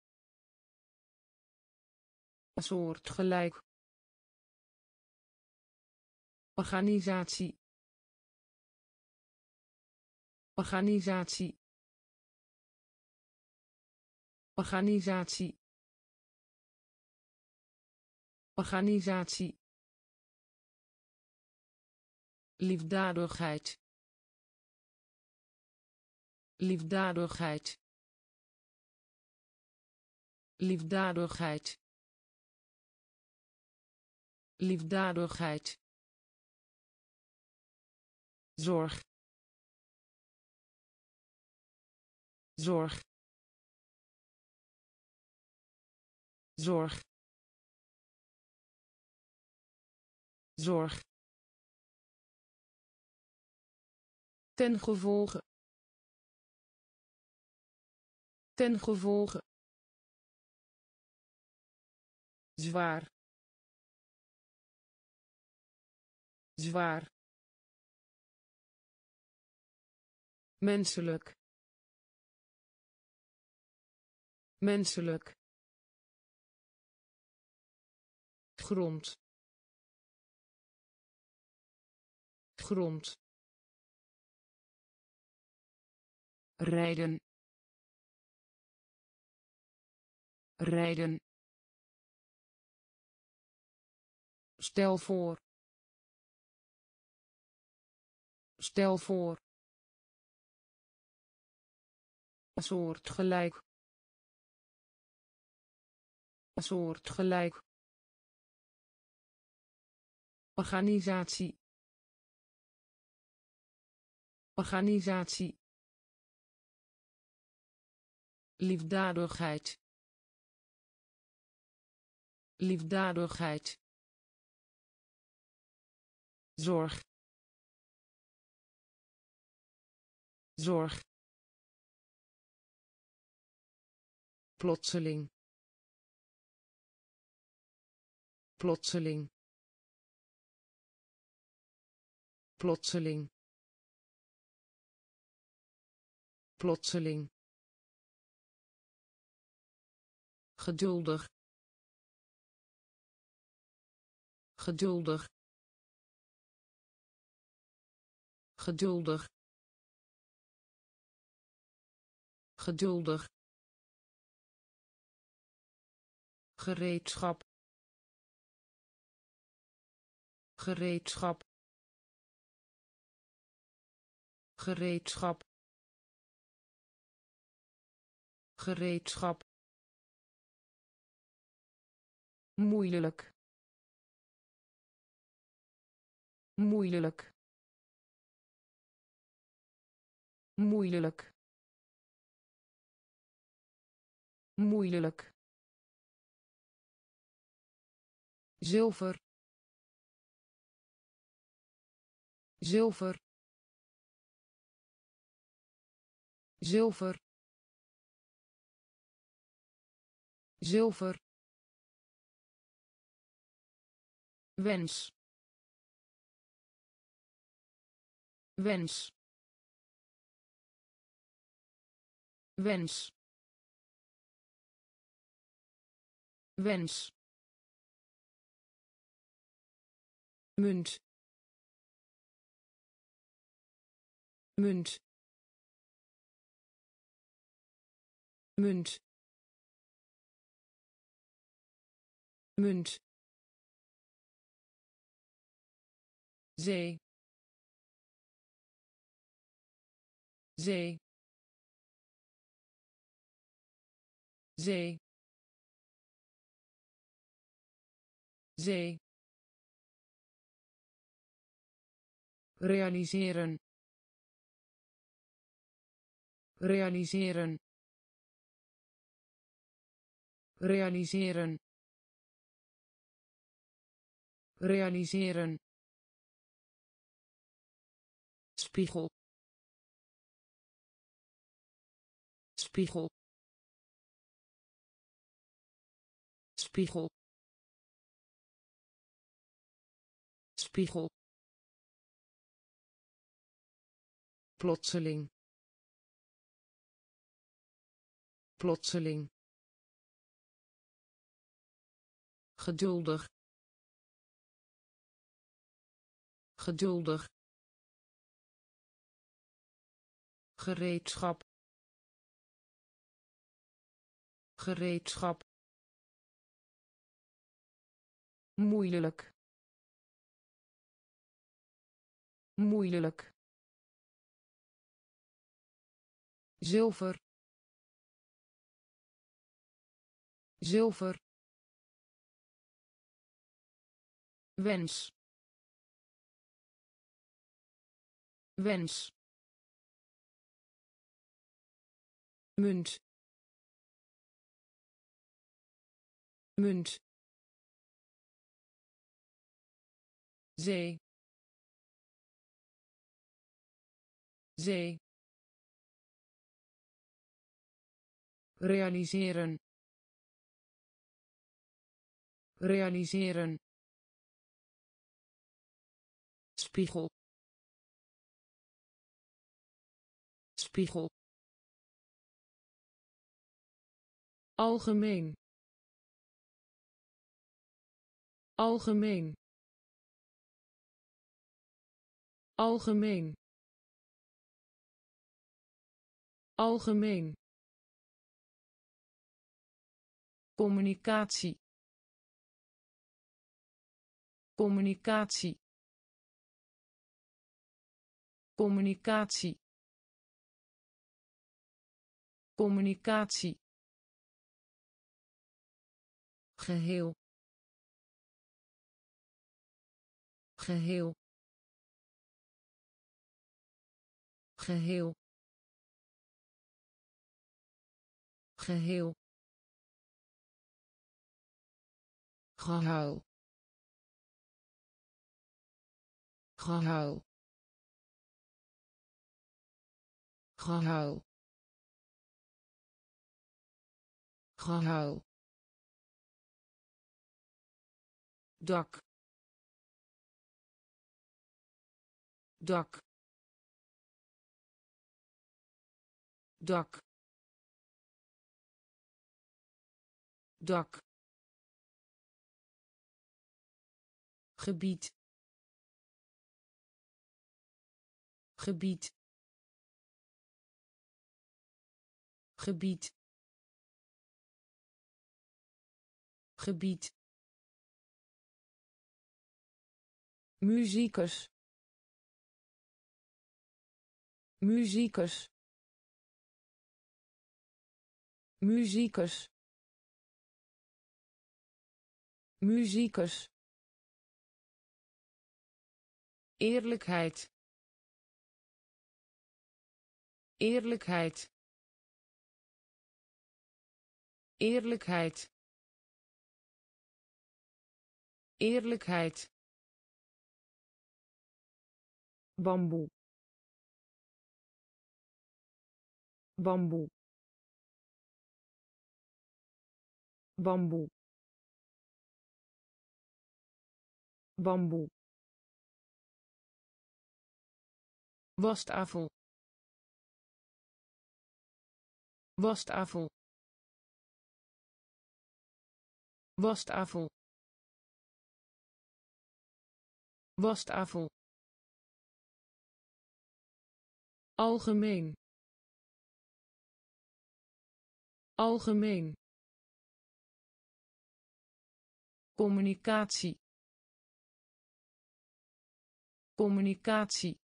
soortgelijk, organisatie, organisatie, organisatie, organisatie, liefdadigheid, liefdadigheid, liefdadigheid, liefdadigheid, zorg, zorg, zorg, zorg, ten gevolge, ten gevolge, zwaar, zwaar, menselijk, menselijk, grond, grond, rijden, rijden, stel voor, stel voor, soortgelijk, soortgelijk, organisatie, organisatie, liefdadigheid, liefdadigheid, zorg, zorg, plotseling plotseling plotseling plotseling geduldig geduldig geduldig geduldig gereedschap gereedschap gereedschap gereedschap moeilijk moeilijk moeilijk moeilijk zilver zilver zilver zilver wens wens wens wens munt munt munt munt zee zee zee zee realiseren realiseren realiseren realiseren spiegel spiegel spiegel spiegel plotseling plotseling geduldig geduldig gereedschap gereedschap moeilijk moeilijk zilver zilver wens wens munt munt zee zee realiseren realiseren spiegel spiegel algemeen algemeen algemeen algemeen communicatie communicatie communicatie communicatie geheel geheel geheel geheel gehuil gehuil gehuil gehuil, dak, dak, dak, dak, gebied, gebied, gebied, gebied, muzikus, muzikus, muzikus, muzikus, eerlijkheid, eerlijkheid, eerlijkheid, eerlijkheid, bamboe, bamboe, bamboe, bamboe, wastafel, wastafel, wastafel, wastafel, algemeen, algemeen, communicatie, communicatie,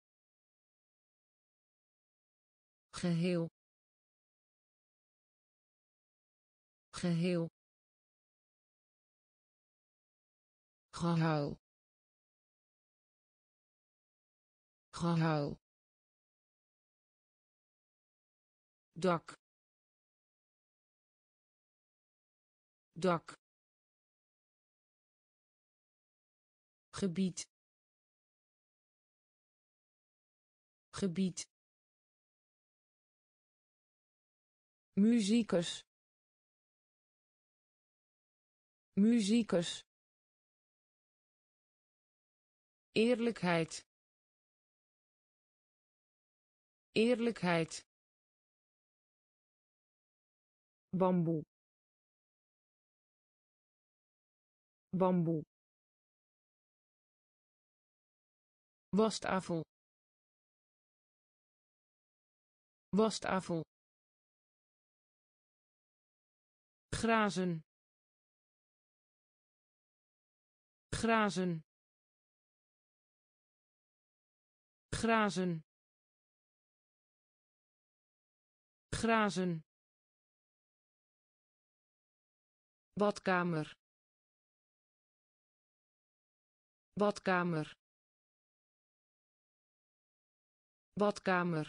geheel, geheel, gehuil, gehuil, dak, dak, gebied, gebied, muzikus, muzikus, eerlijkheid, eerlijkheid, bamboe, bamboe, wastafel, wastafel, grazen, grazen, grazen, grazen, badkamer, badkamer, badkamer,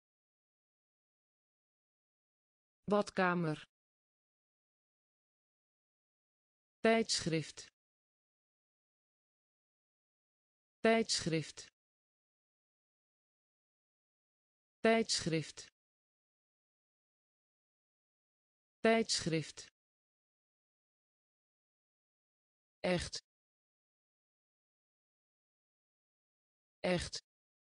badkamer, tijdschrift, tijdschrift, tijdschrift, tijdschrift, echt, echt,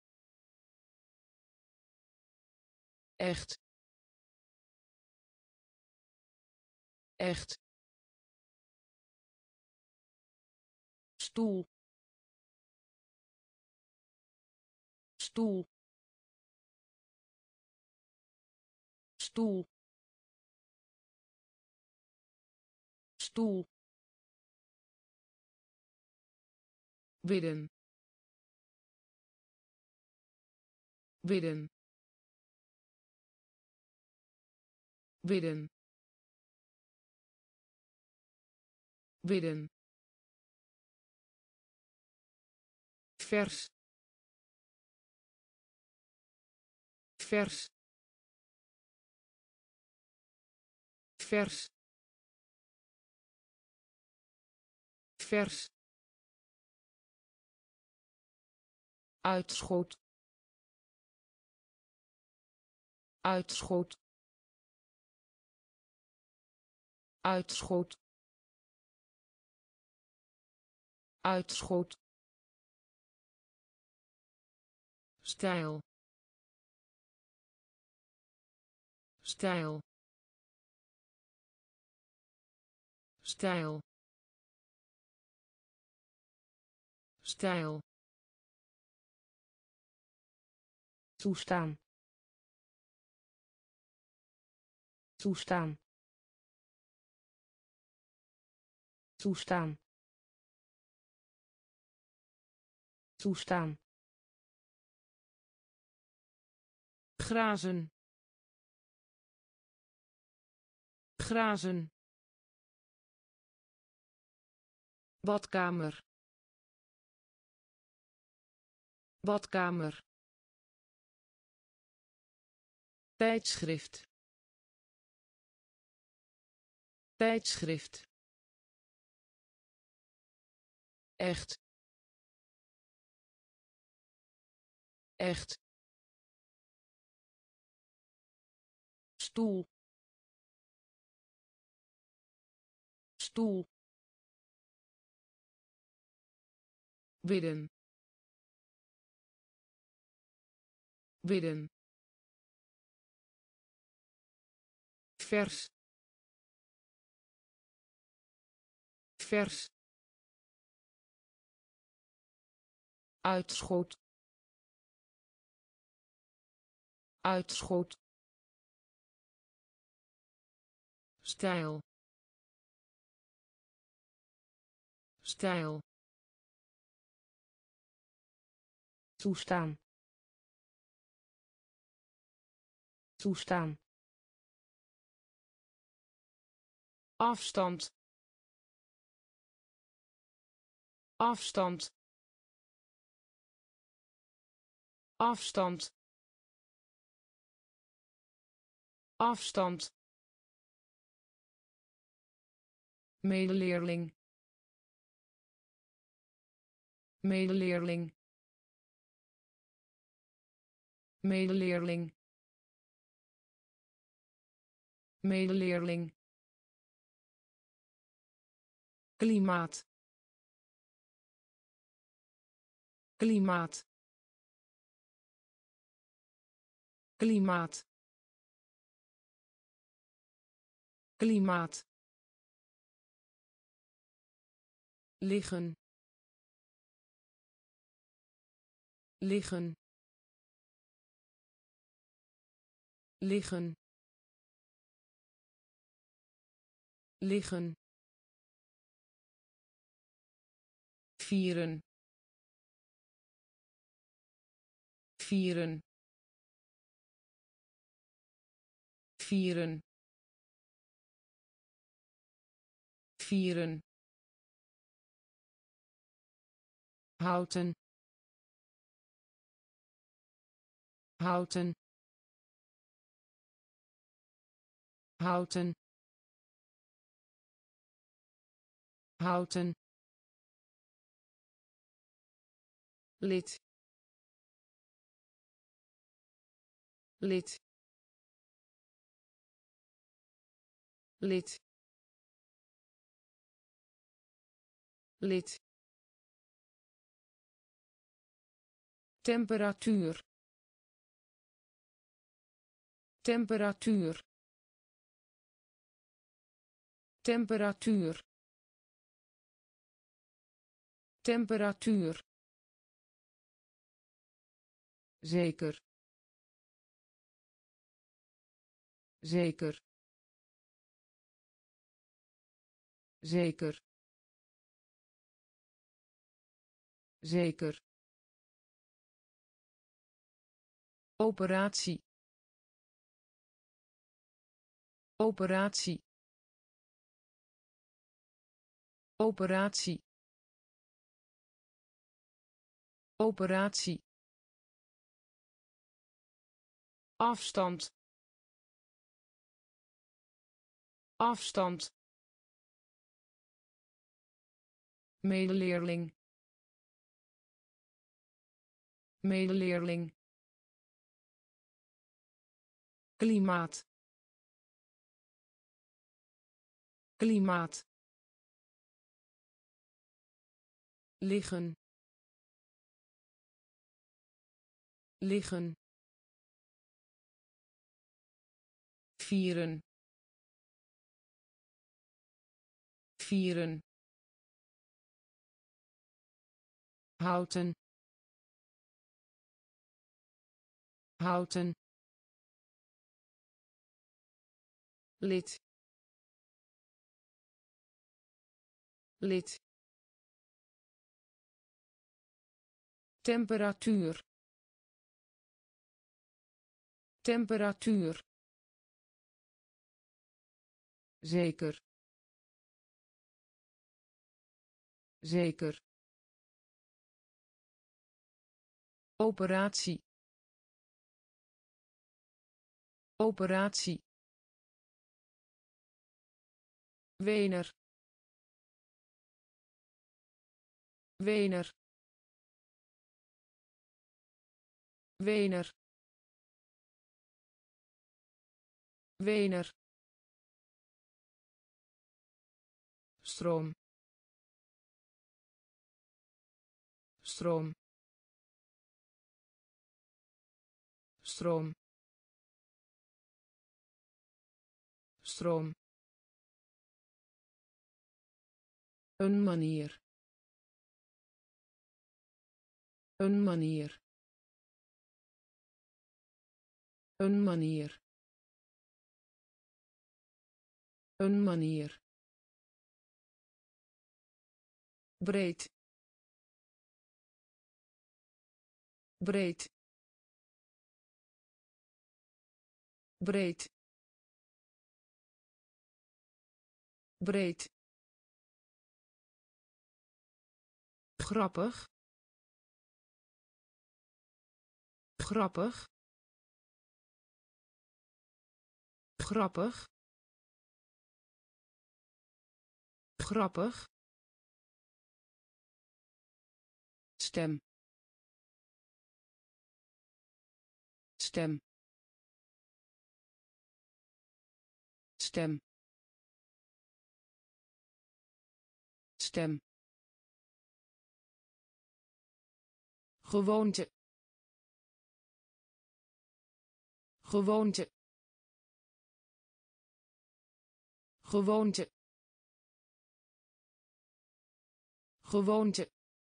echt, echt, stoel, stoel, stoel, stoel, bidden, bidden, bidden, bidden, vers, vers, vers, vers, uitschot, uitschot, uitschot uitschot stijl stijl stijl stijl toestaan toestaan toestaan toestaan grazen grazen badkamer badkamer tijdschrift tijdschrift echt echt stoel stoel bidden bidden vers vers uitschot uitschot stijl stijl toestaan toestaan afstand afstand afstand afstand medeleerling medeleerling medeleerling medeleerling klimaat klimaat klimaat klimaat liggen liggen liggen liggen vieren vieren vieren vieren houten houten houten houten lid lid lid lid temperatuur temperatuur temperatuur temperatuur zeker zeker zeker zeker operatie operatie operatie operatie afstand afstand medeleerling medeleerling klimaat klimaat liggen liggen vieren vieren houten houten lid lid temperatuur temperatuur zeker zeker operatie operatie Wener Wener Wener Wener stroom stroom stroom stroom een manier een manier een manier een manier breed breed breed breed grappig grappig grappig grappig stem stem stem stem gewoonte gewoonte gewoonte gewoonte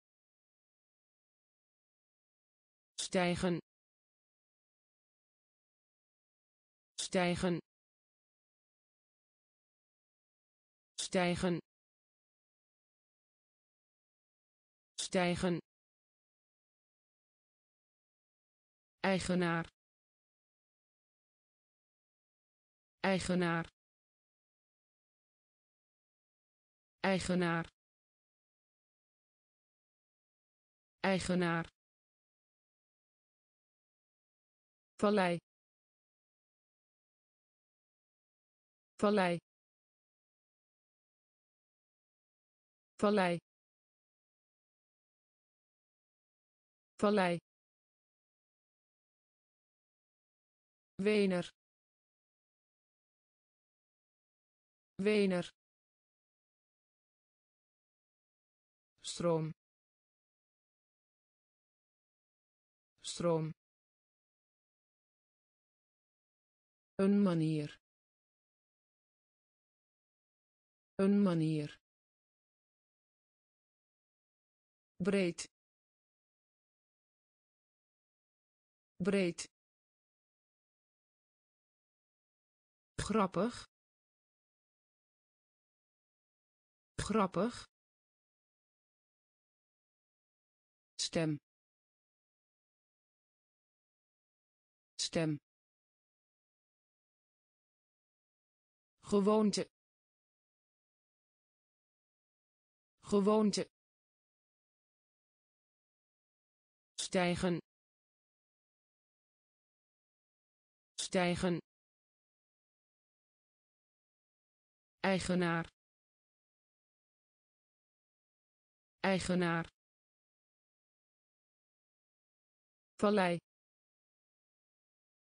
stijgen stijgen stijgen stijgen eigenaar eigenaar eigenaar eigenaar vallei vallei vallei vallei Wener Wener stroom stroom een manier een manier breed breed grappig grappig stem stem gewoonte gewoonte stijgen stijgen eigenaar eigenaar vallei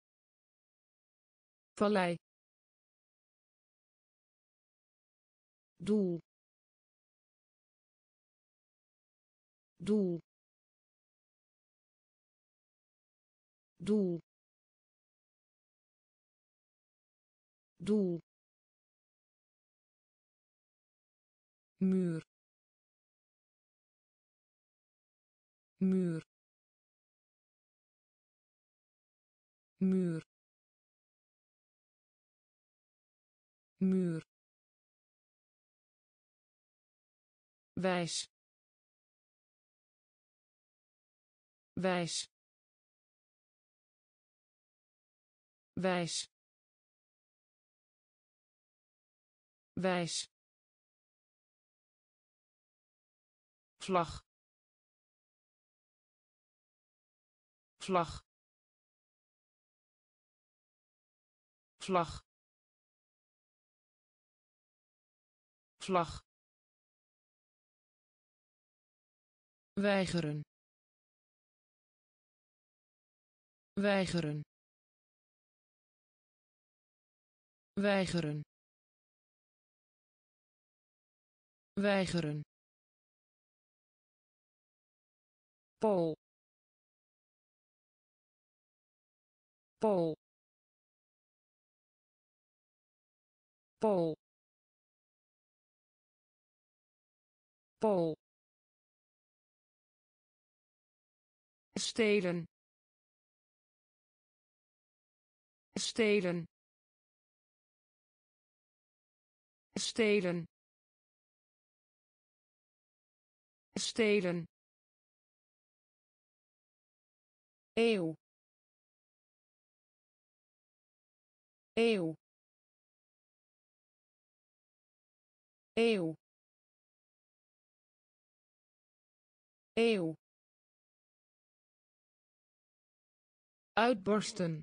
vallei doel doel doel doel muur muur muur muur wijs wijs wijs wijs vlag vlag vlag vlag weigeren weigeren weigeren weigeren Pool Pool Pool Pool stelen stelen stelen stelen eeuw eeuw eeuw eeuw uitbarsten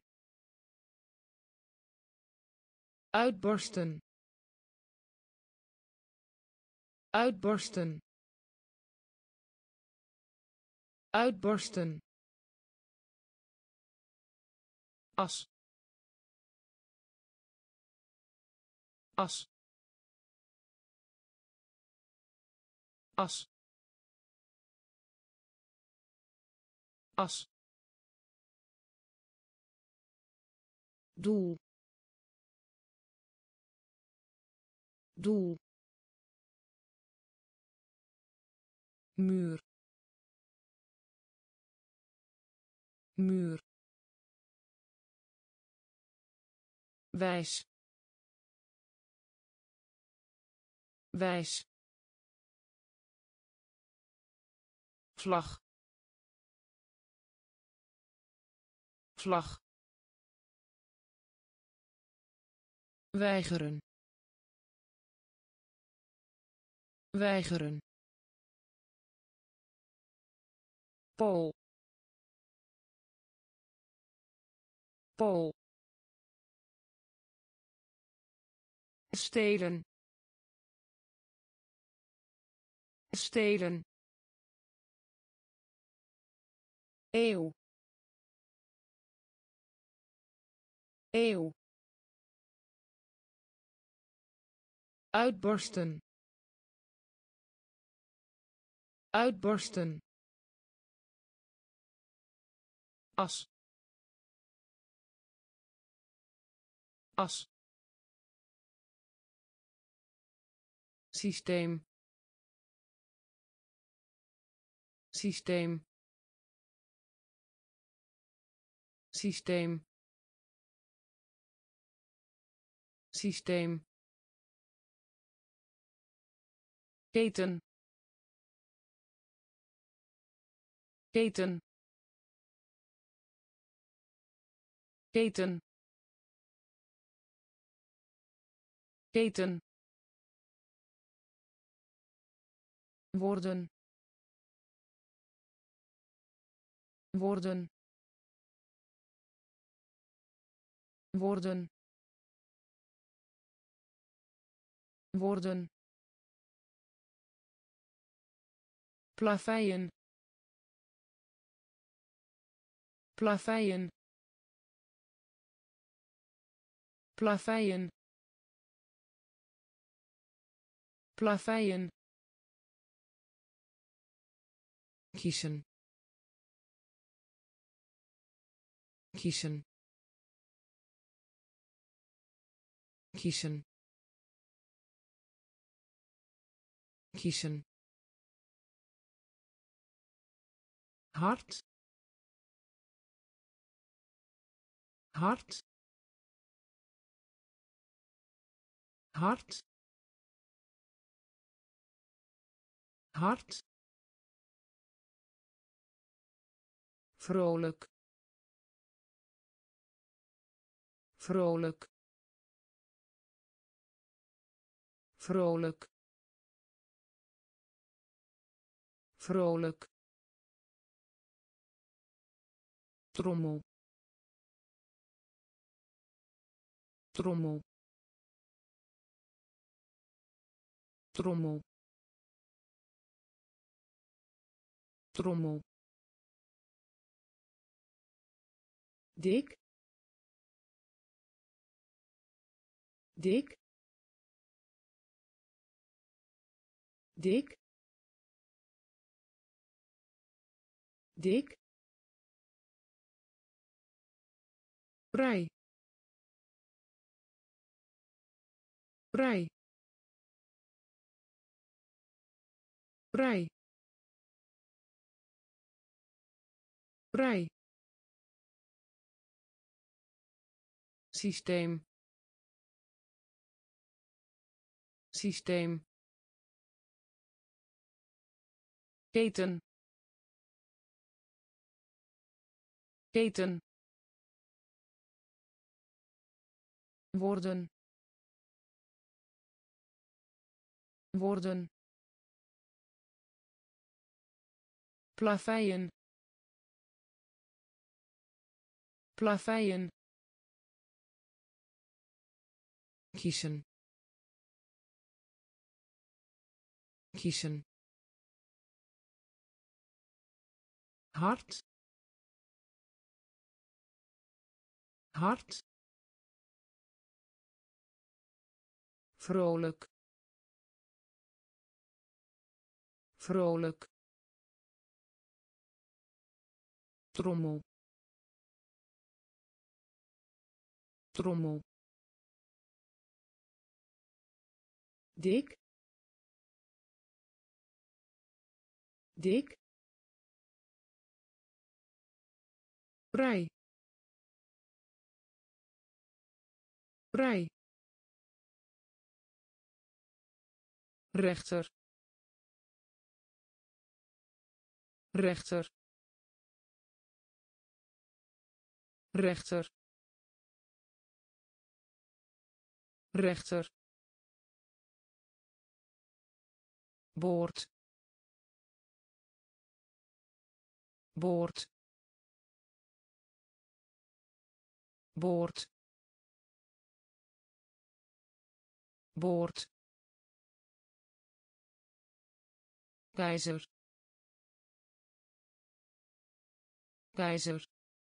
uitbarsten uitbarsten uitbarsten as as as as doel doel muur muur wijs wijs vlag vlag weigeren weigeren Pool Pool stelen stelen eeuw eeuw uitbarsten uitbarsten as as systeem systeem systeem systeem keten keten keten keten worden worden worden worden plaveien plaveien plaveien plaveien, kiezen, kiezen, kiezen, kiezen, hard, hard, hard, hard, vrolijk, vrolijk, vrolijk, vrolijk, trommel, trommel, trommel, trommel, dik, dik, dik, dik, vrij, vrij, vrij, vrij, systeem, systeem, keten, keten, worden, worden, plaveien, plaveien, kiezen, kiezen, hard, hard, vrolijk, vrolijk, trommel, trommel, dik, dik, vrij, vrij, rechter, rechter, rechter, rechter, boord, boord, boord, boord, keizer, keizer,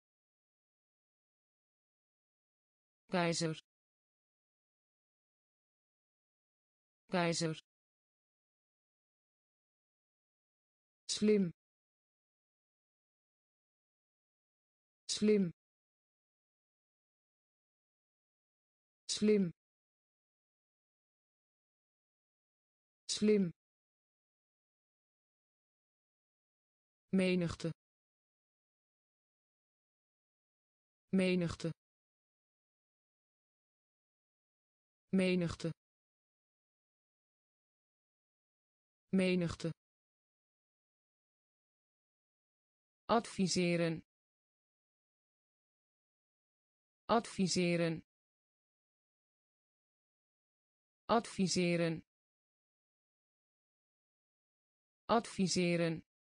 keizer, keizer, slim, slim, slim, slim, menigte, menigte, menigte, menigte, adviseren, adviseren, adviseren, adviseren,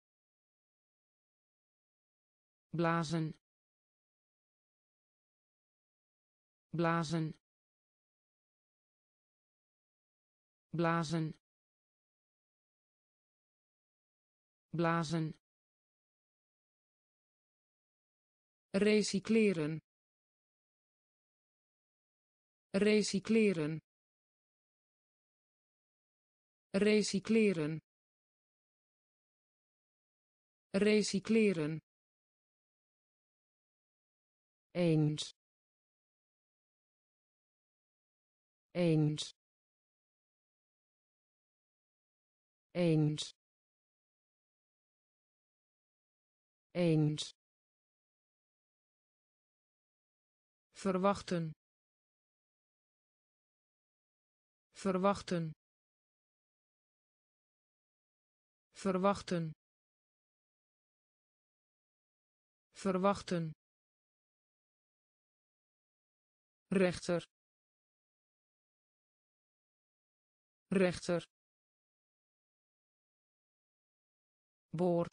blazen, blazen, blazen, blazen, recycleren, recycleren, recycleren recycleren eens eens eens eens verwachten verwachten verwachten verwachten rechter rechter boord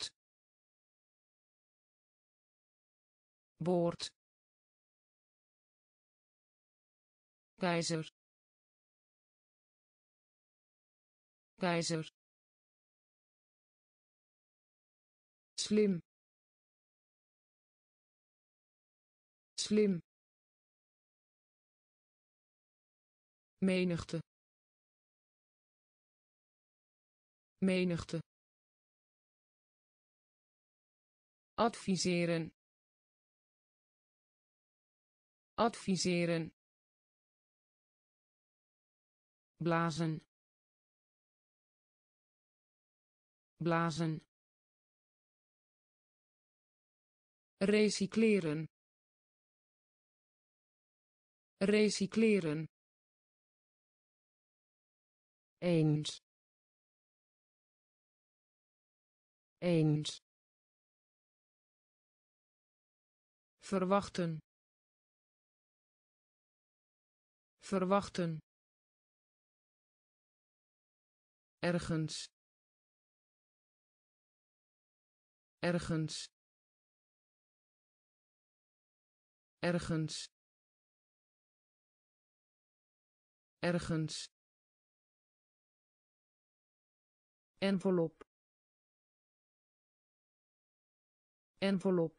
boord keizer keizer slim slim menigte menigte adviseren adviseren blazen blazen recycleren recycleren eens eens verwachten verwachten ergens ergens ergens ergens envelop envelop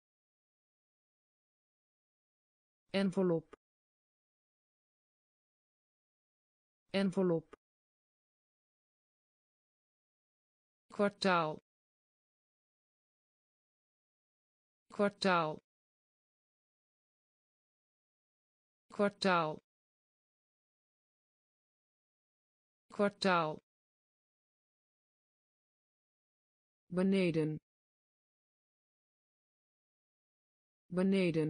envelop envelop kwartaal kwartaal kwartaal kwartaal beneden beneden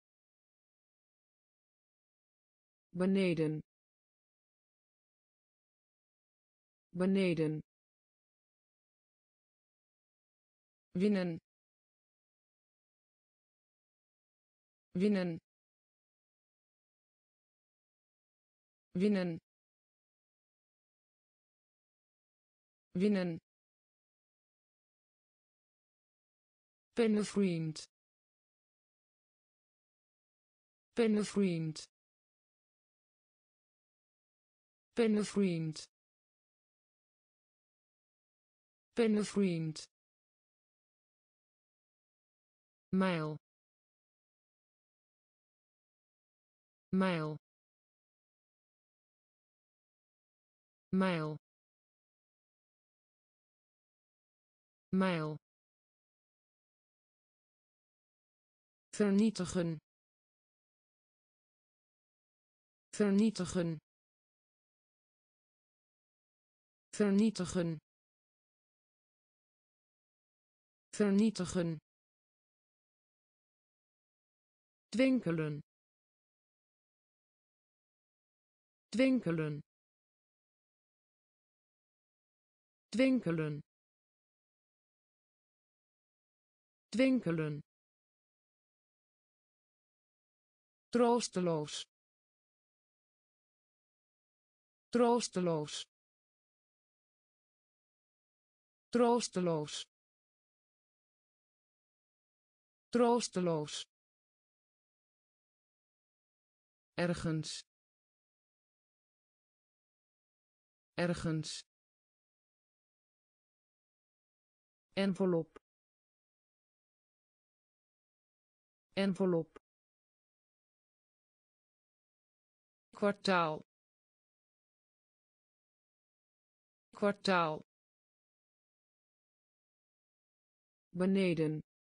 beneden beneden winnen winnen winnen winnen pennenvriend pennenvriend pennenvriend pennenvriend mijl mijl mijl mijl vernietigen vernietigen vernietigen vernietigen twinkelen twinkelen twinkelen twinkelen troosteloos troosteloos troosteloos troosteloos ergens ergens envelop envelop kwartaal kwartaal, beneden,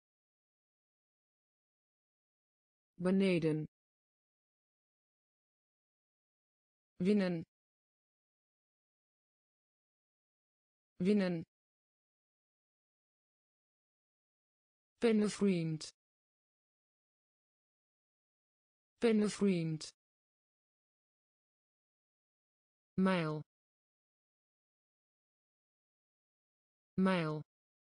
beneden, winnen, winnen, pennenvriend, pennenvriend, mijl, mijl,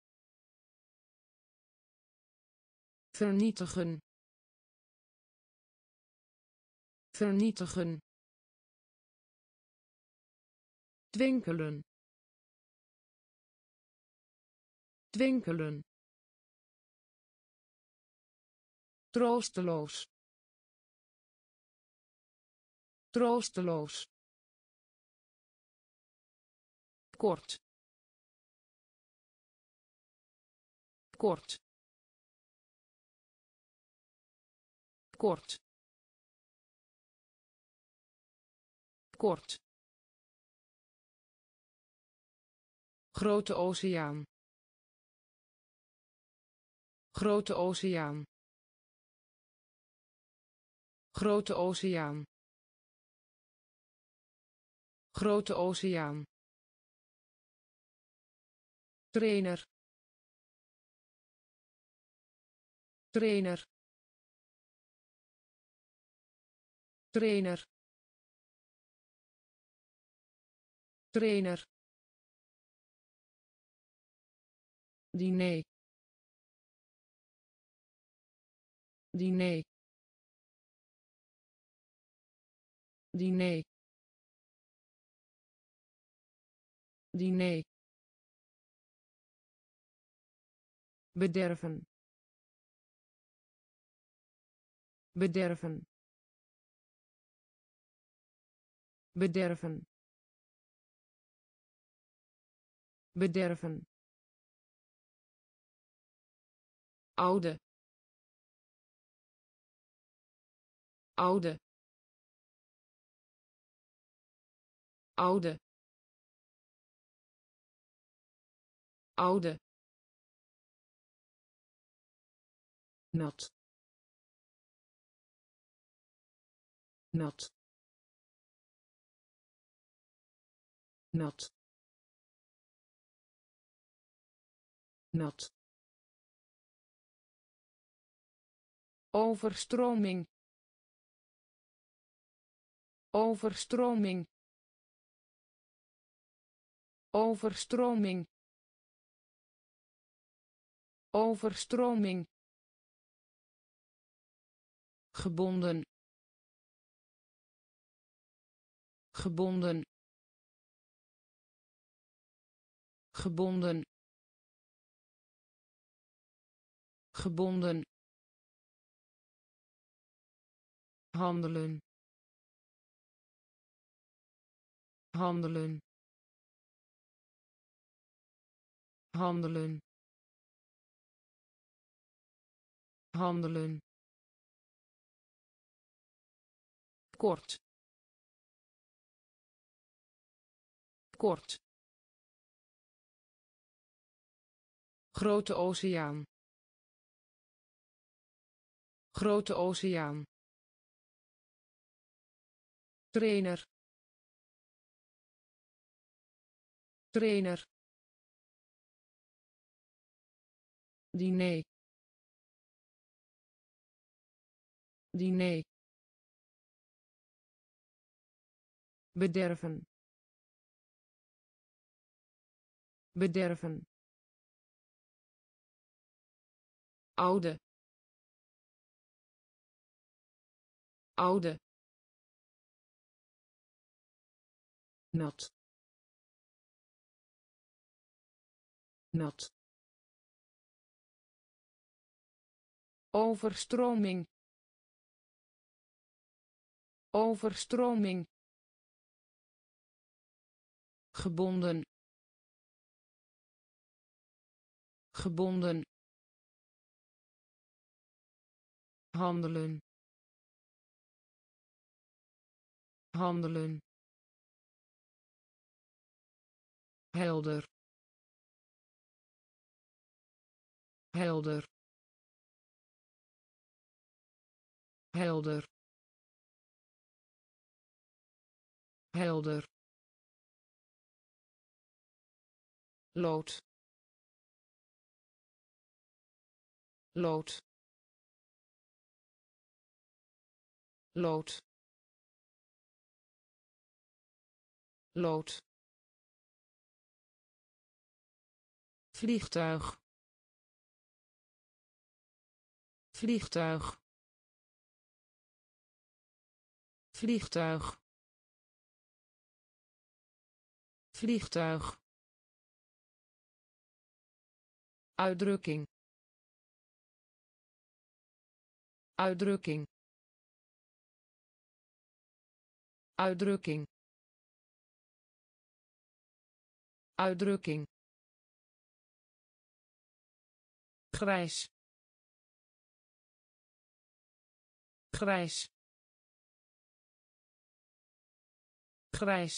vernietigen, vernietigen, twinkelen, twinkelen, troosteloos, troosteloos, kort, kort, kort, kort, grote oceaan, grote oceaan, grote oceaan, grote oceaan, trainer, trainer, trainer, trainer, diner, diner, diner, diner, bederven, bederven, bederven, bederven, oude, oude, oude, oude, nat, nat, nat, nat, overstroming, overstroming, overstroming, overstroming, gebonden, gebonden, gebonden, gebonden, handelen, handelen, handelen, handelen, kort, kort, grote oceaan, grote oceaan, trainer, trainer, diner, diner, bederven, bederven, oude, oude, nat, nat, overstroming, overstroming, gebonden, gebonden, handelen, handelen, helder helder helder helder lood lood lood lood vliegtuig vliegtuig vliegtuig vliegtuig uitdrukking uitdrukking uitdrukking uitdrukking grijs grijs grijs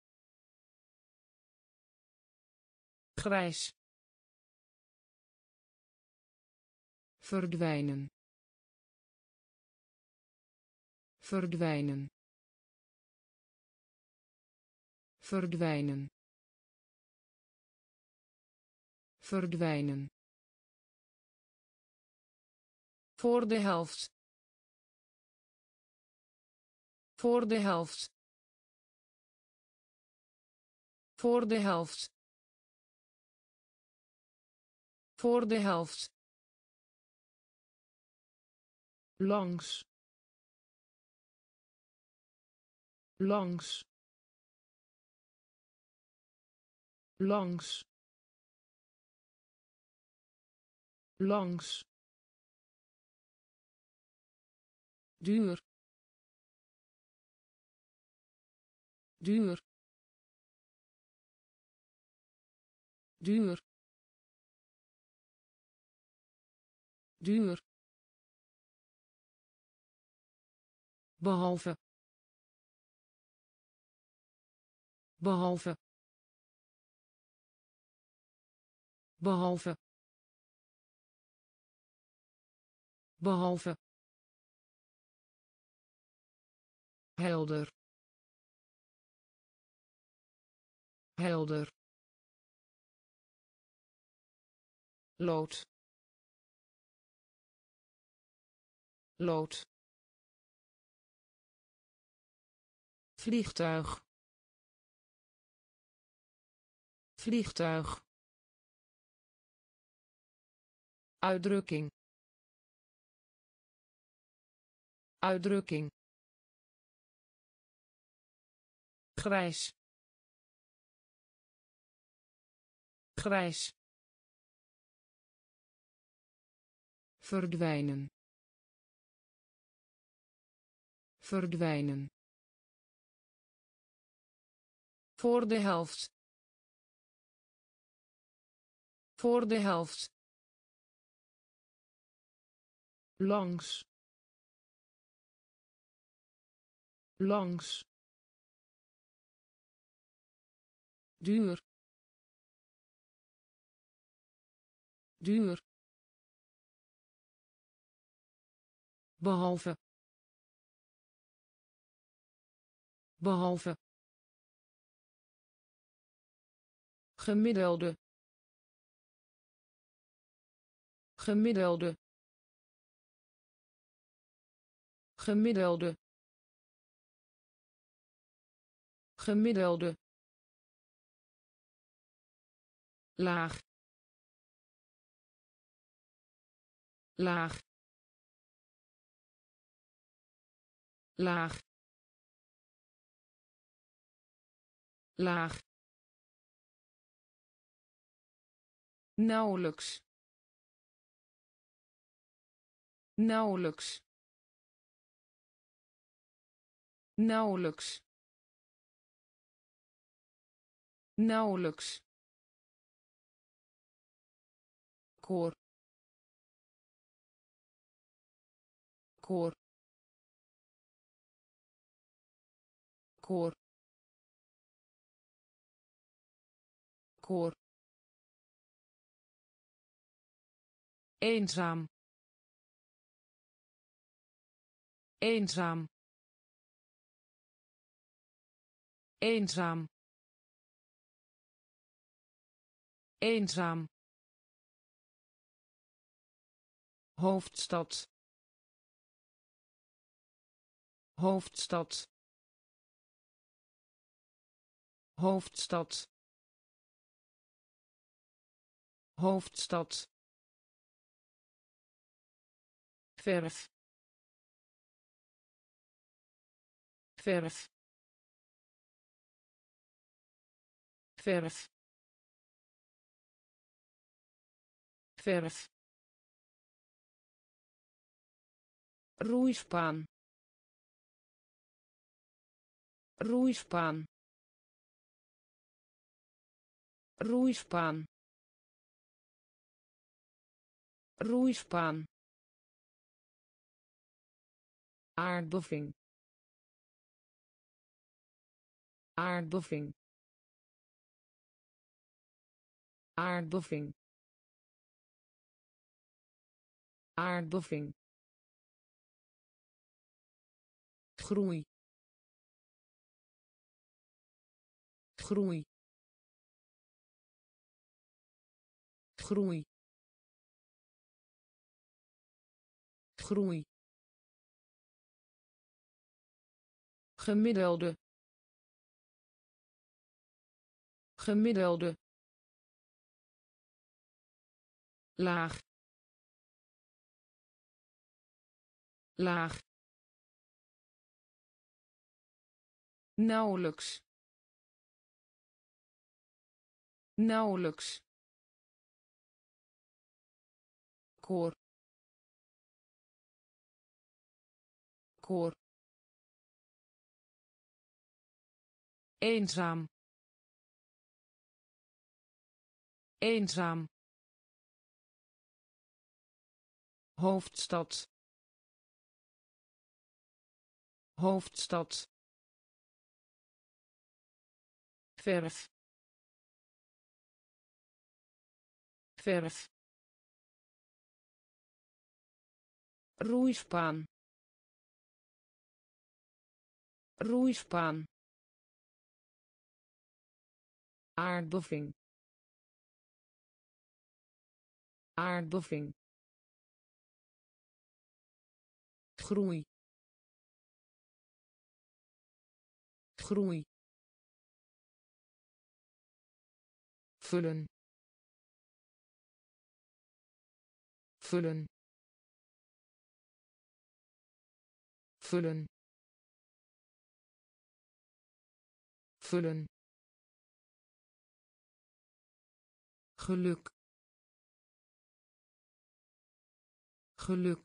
grijs verdwijnen verdwijnen verdwijnen verdwijnen voor de helft voor de helft voor de helft voor de helft langs langs langs langs duur duur duur duur behalve behalve behalve behalve helder helder lood lood vliegtuig vliegtuig uitdrukking uitdrukking grijs grijs verdwijnen verdwijnen voor de helft voor de helft langs langs duur duur behalve behalve gemiddelde gemiddelde gemiddelde gemiddelde laag laag laag laag nauwelijks nauwelijks nauwelijks nauwelijks koor koor koor koor, eenzaam, eenzaam, eenzaam, eenzaam, hoofdstad, hoofdstad, hoofdstad, hoofdstad, verf, verf, verf, verf, roeispaan, roeispaan, roeispaan, roeispaan, aardbeving, aardbeving, aardbeving, aardbeving, groei, groei, groei, groei, gemiddelde, gemiddelde, laag, laag, nauwelijks, nauwelijks, koor, koor, eenzaam, eenzaam, hoofdstad, hoofdstad, verf, verf, roeispaan, roeispaan, aardbeving, aardbeving, groei, groei, vullen, vullen, vullen, vullen, geluk, geluk,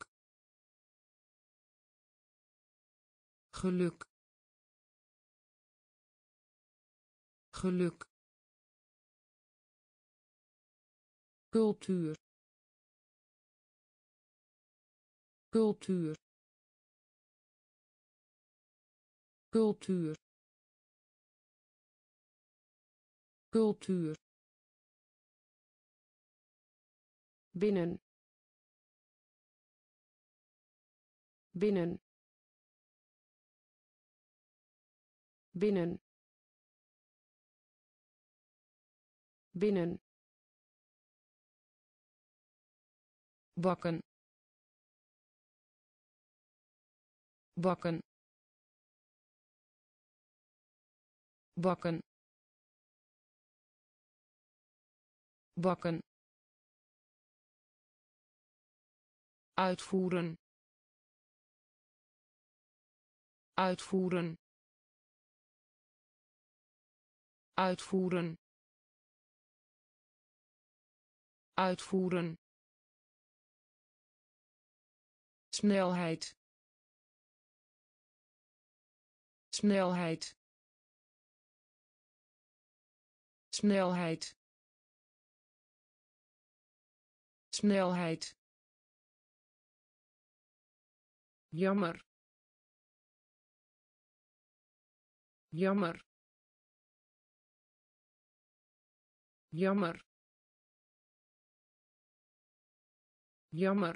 geluk, geluk, cultuur, cultuur, cultuur, cultuur, binnen, binnen, binnen, binnen, bakken, bakken, bakken, bakken, uitvoeren, uitvoeren, uitvoeren, uitvoeren, snelheid, snelheid, snelheid, snelheid, jammer, jammer, Jammer. Jammer.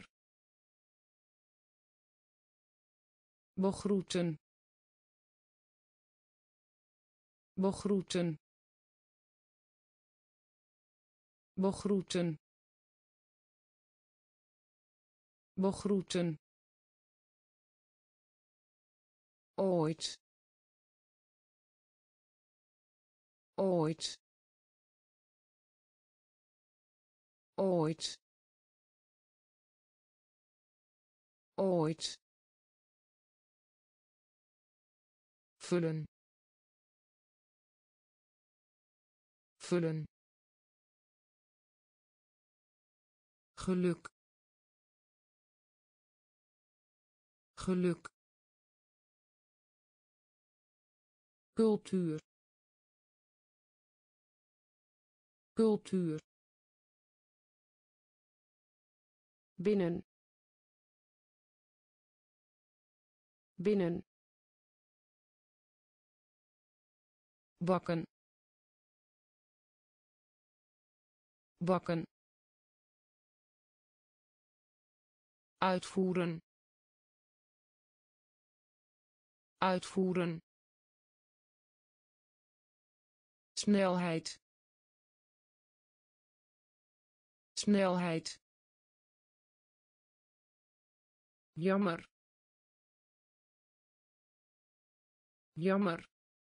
Begroeten. Begroeten. Begroeten. Begroeten. Ooit. Ooit. Ooit. Ooit. Vullen. Vullen. Geluk. Geluk. Cultuur. Cultuur. Binnen. Binnen. Bakken. Bakken. Uitvoeren. Uitvoeren. Snelheid. Snelheid. Jammer. Jammer.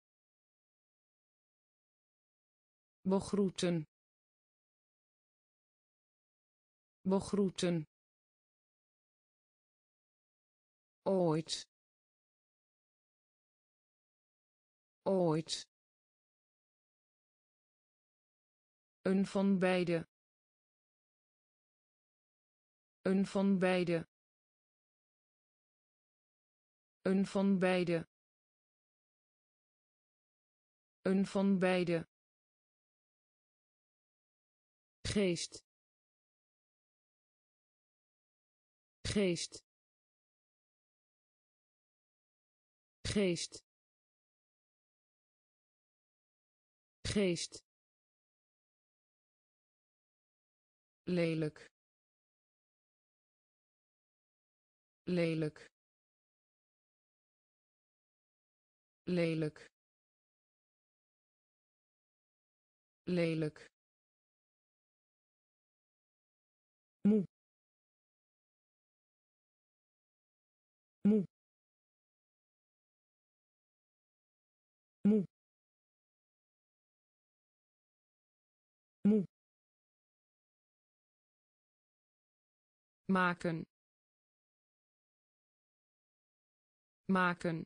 Begroeten. Begroeten. Ooit. Ooit. Een van beide. Een van beide. Een van beide. Een van beide. Geest. Geest. Geest. Geest. Lelijk. Lelijk. Lelijk. Lelijk. Moe. Moe. Moe. Moe. Maken. Maken.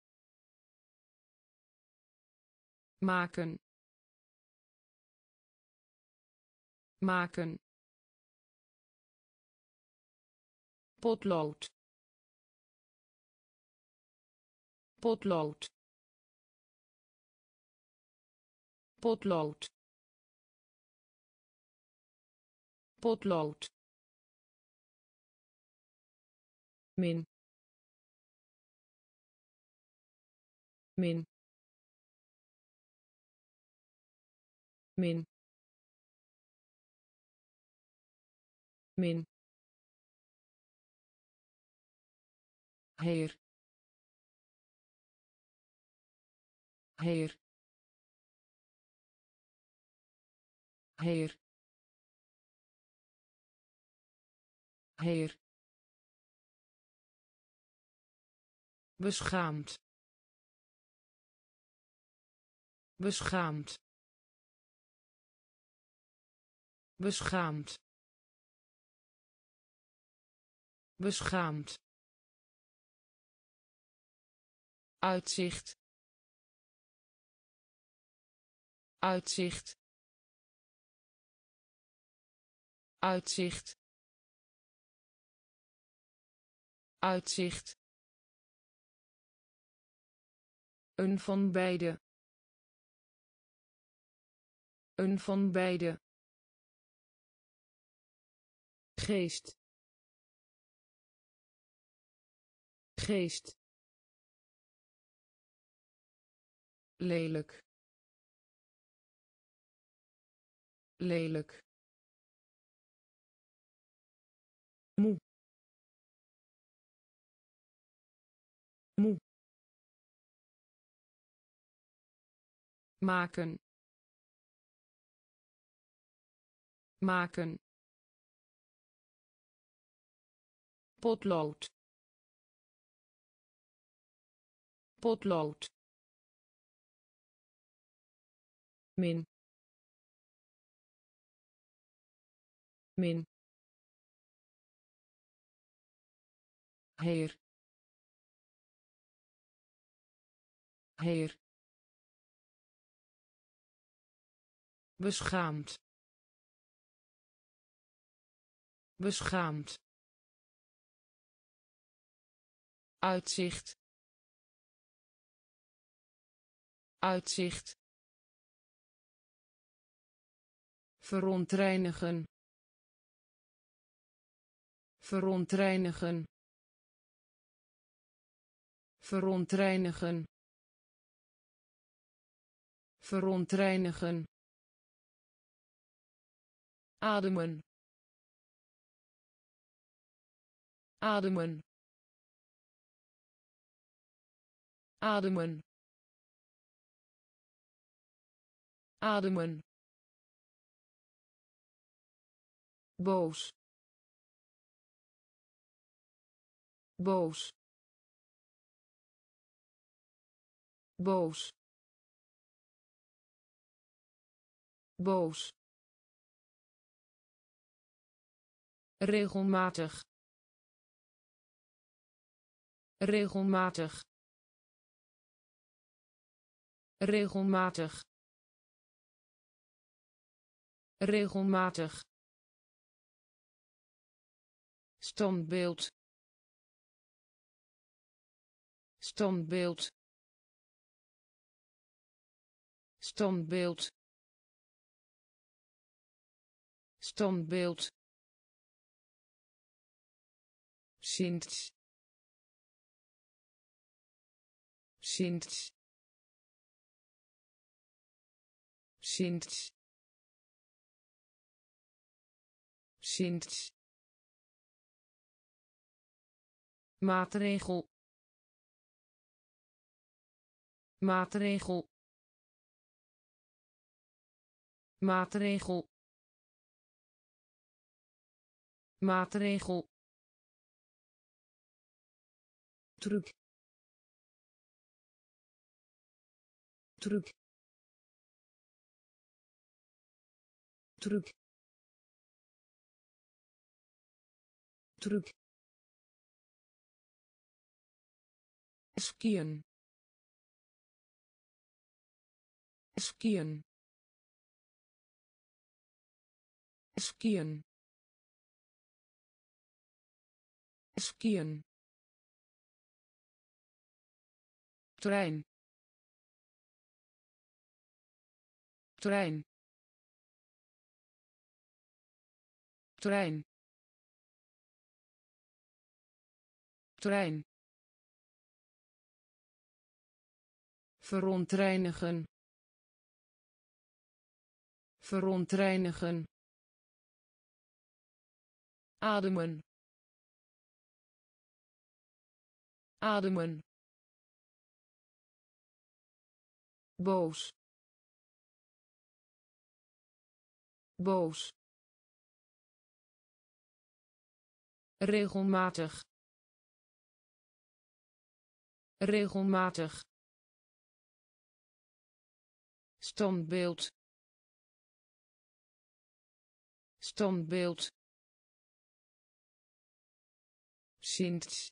Maken. Maken. Potlood. Potlood. Potlood. Potlood. Min. Min. Min. Min. Heer. Heer. Heer. Heer. Beschaamd. Beschaamd. Beschaamd. Beschaamd. Uitzicht. Uitzicht. Uitzicht. Uitzicht. Een van beide. Een van beide. Geest. Geest. Lelijk. lelijk, moe, moe, maken, maken, potlood, potlood, min, min, heer, heer, beschaamd, beschaamd, uitzicht, uitzicht, verontreinigen, verontreinigen, verontreinigen, verontreinigen, ademen, ademen, ademen, ademen, boos, boos, boos, boos, regelmatig, regelmatig, regelmatig, regelmatig, standbeeld, standbeeld, standbeeld, standbeeld, sinds, sinds, sinds, sinds, maatregel, maatregel, maatregel, maatregel, truc, truc, truc, truc, skiën, skiën, skiën, skiën, trein, trein, trein, trein, verontreinigen, verontreinigen, ademen, ademen, boos, boos, regelmatig, regelmatig, standbeeld, standbeeld, sinds,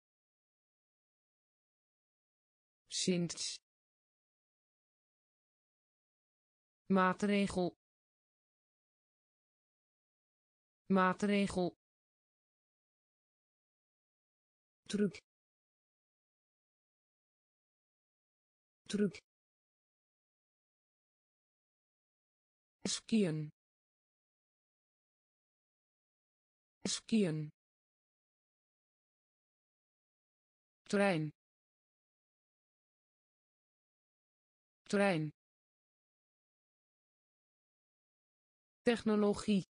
sinds, maatregel, maatregel, truc, truc, skiën, skiën, trein, trein, technologie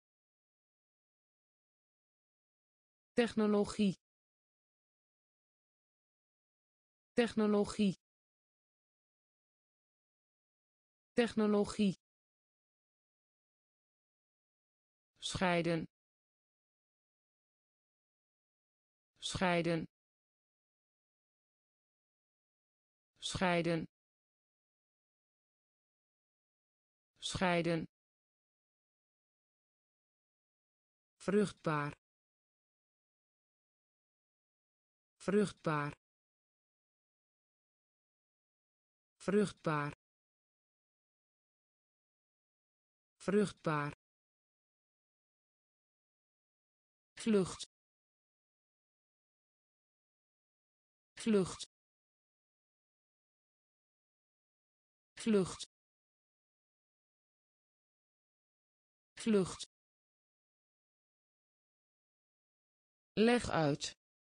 technologie technologie technologie scheiden scheiden scheiden scheiden vruchtbaar vruchtbaar vruchtbaar vruchtbaar vlucht vlucht vlucht vlucht leg uit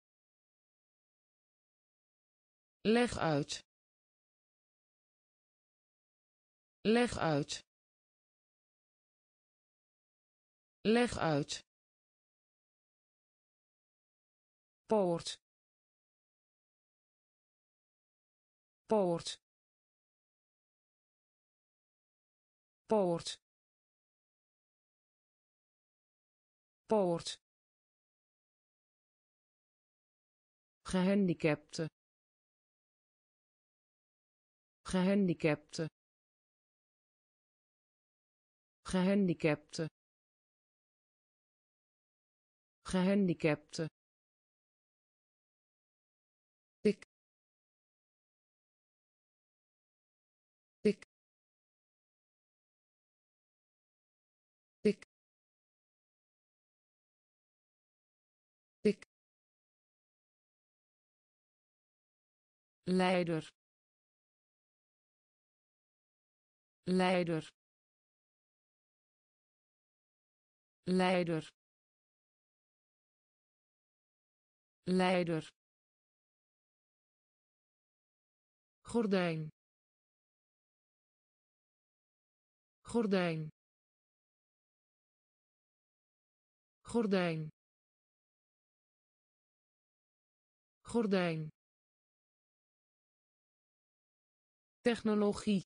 leg uit leg uit leg uit poort poort poort poort gehandicapte gehandicapte gehandicapte gehandicapte dik dik dik dik leider leider leider leider gordijn gordijn gordijn gordijn technologie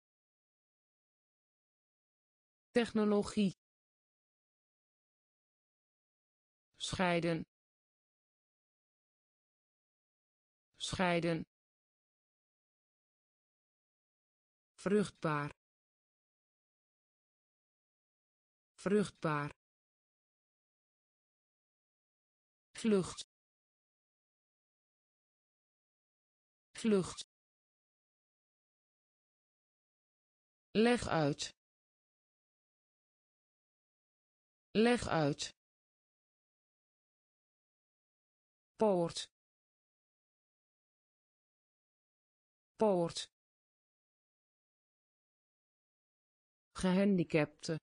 technologie scheiden scheiden vruchtbaar vruchtbaar vlucht vlucht leg uit leg uit poort poort gehandicapte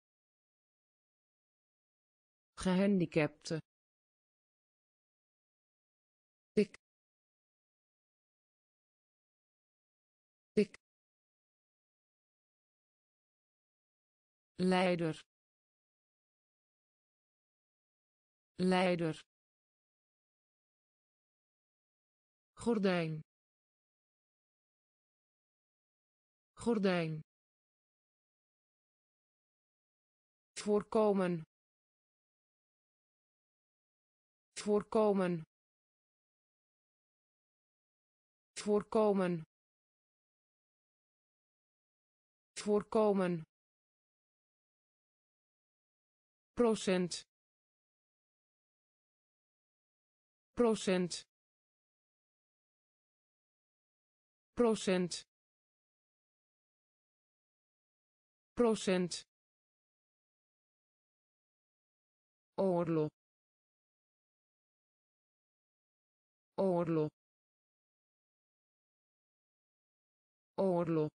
gehandicapte dik dik leider leider gordijn gordijn voorkomen voorkomen voorkomen voorkomen procent procent procent procent oorlog oorlog oorlog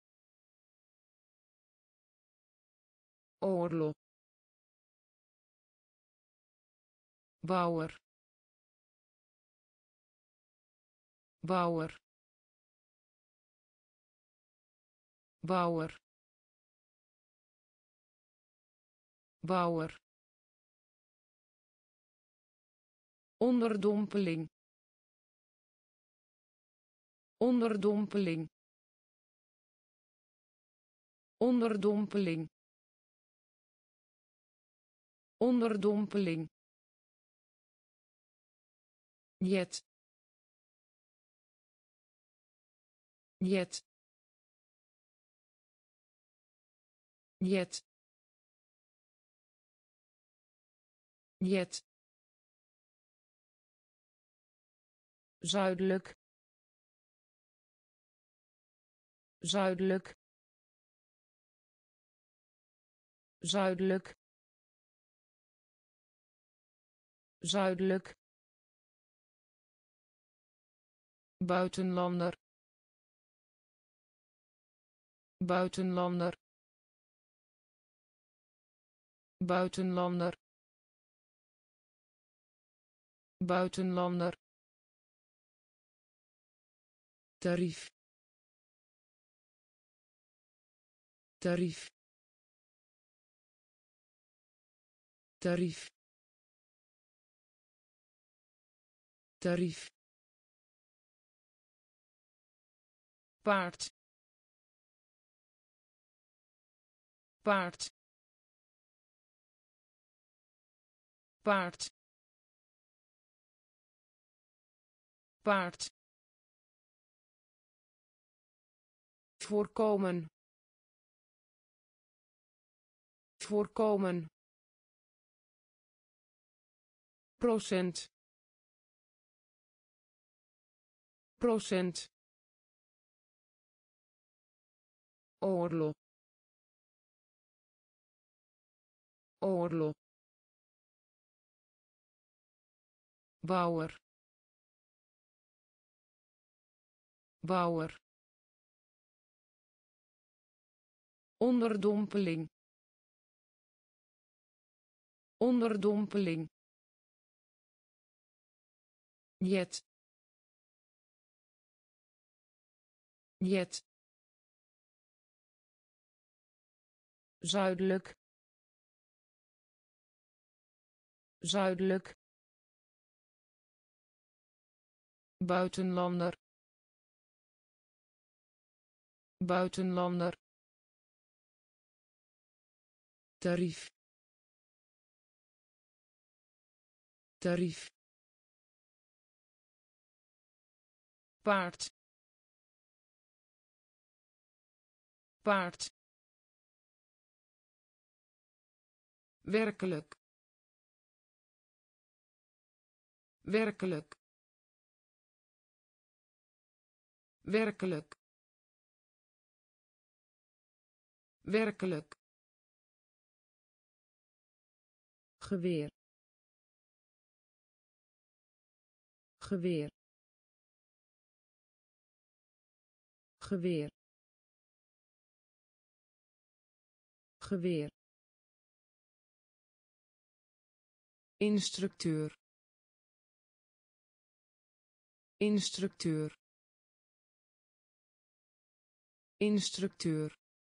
oorlog bouwer bouwer bouwer bouwer, onderdompeling, onderdompeling, onderdompeling, onderdompeling, jet, jet, jet, jet, zuidelijk, zuidelijk, zuidelijk, zuidelijk, buitenlander, buitenlander, buitenlander, buitenlander, tarief, tarief, tarief, tarief, paard, paard, paard, paard, voorkomen, voorkomen, procent, procent, oorlog, oorlog, bouwer, bouwer, onderdompeling, onderdompeling, jet, jet, zuidelijk, zuidelijk, buitenlander, buitenlander, tarief, tarief, paard, paard, werkelijk, werkelijk, werkelijk, werkelijk, geweer, geweer, geweer, geweer, instructeur, instructeur, instructeur,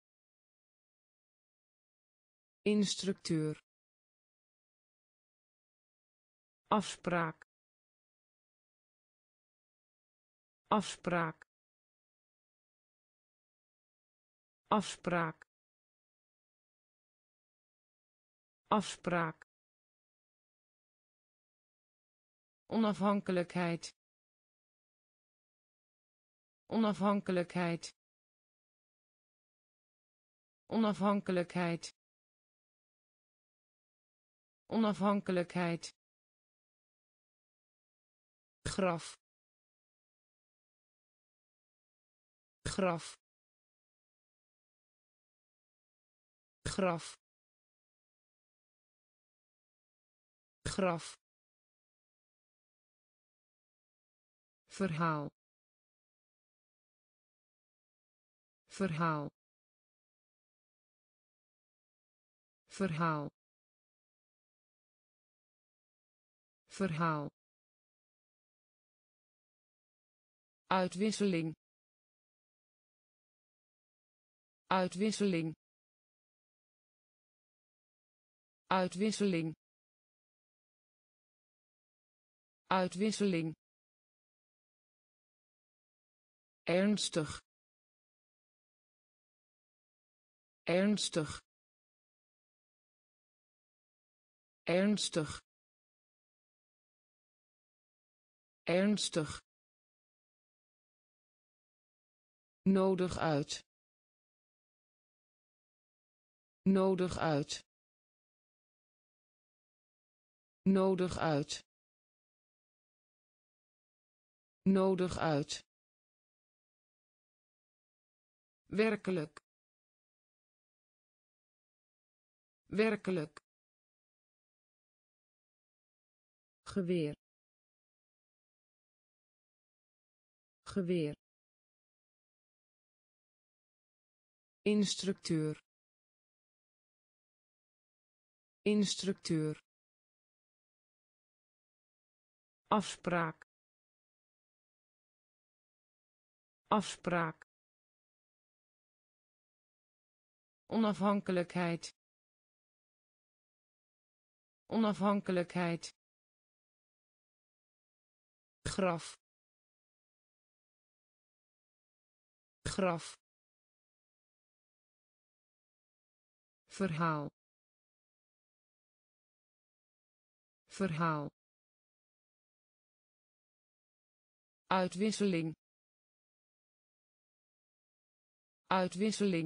instructeur, afspraak, afspraak, afspraak, afspraak, onafhankelijkheid, onafhankelijkheid, onafhankelijkheid, onafhankelijkheid, graf, graf, graf, graf, verhaal, verhaal, verhaal, verhaal, uitwisseling, uitwisseling, uitwisseling uitwisseling ernstig ernstig ernstig ernstig nodig uit nodig uit nodig uit nodig uit werkelijk werkelijk geweer geweer instructeur instructeur afspraak afspraak onafhankelijkheid onafhankelijkheid graf graf verhaal verhaal uitwisseling uitwisseling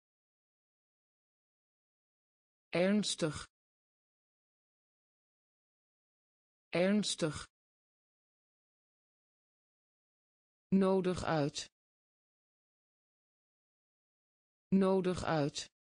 ernstig ernstig nodig uit nodig uit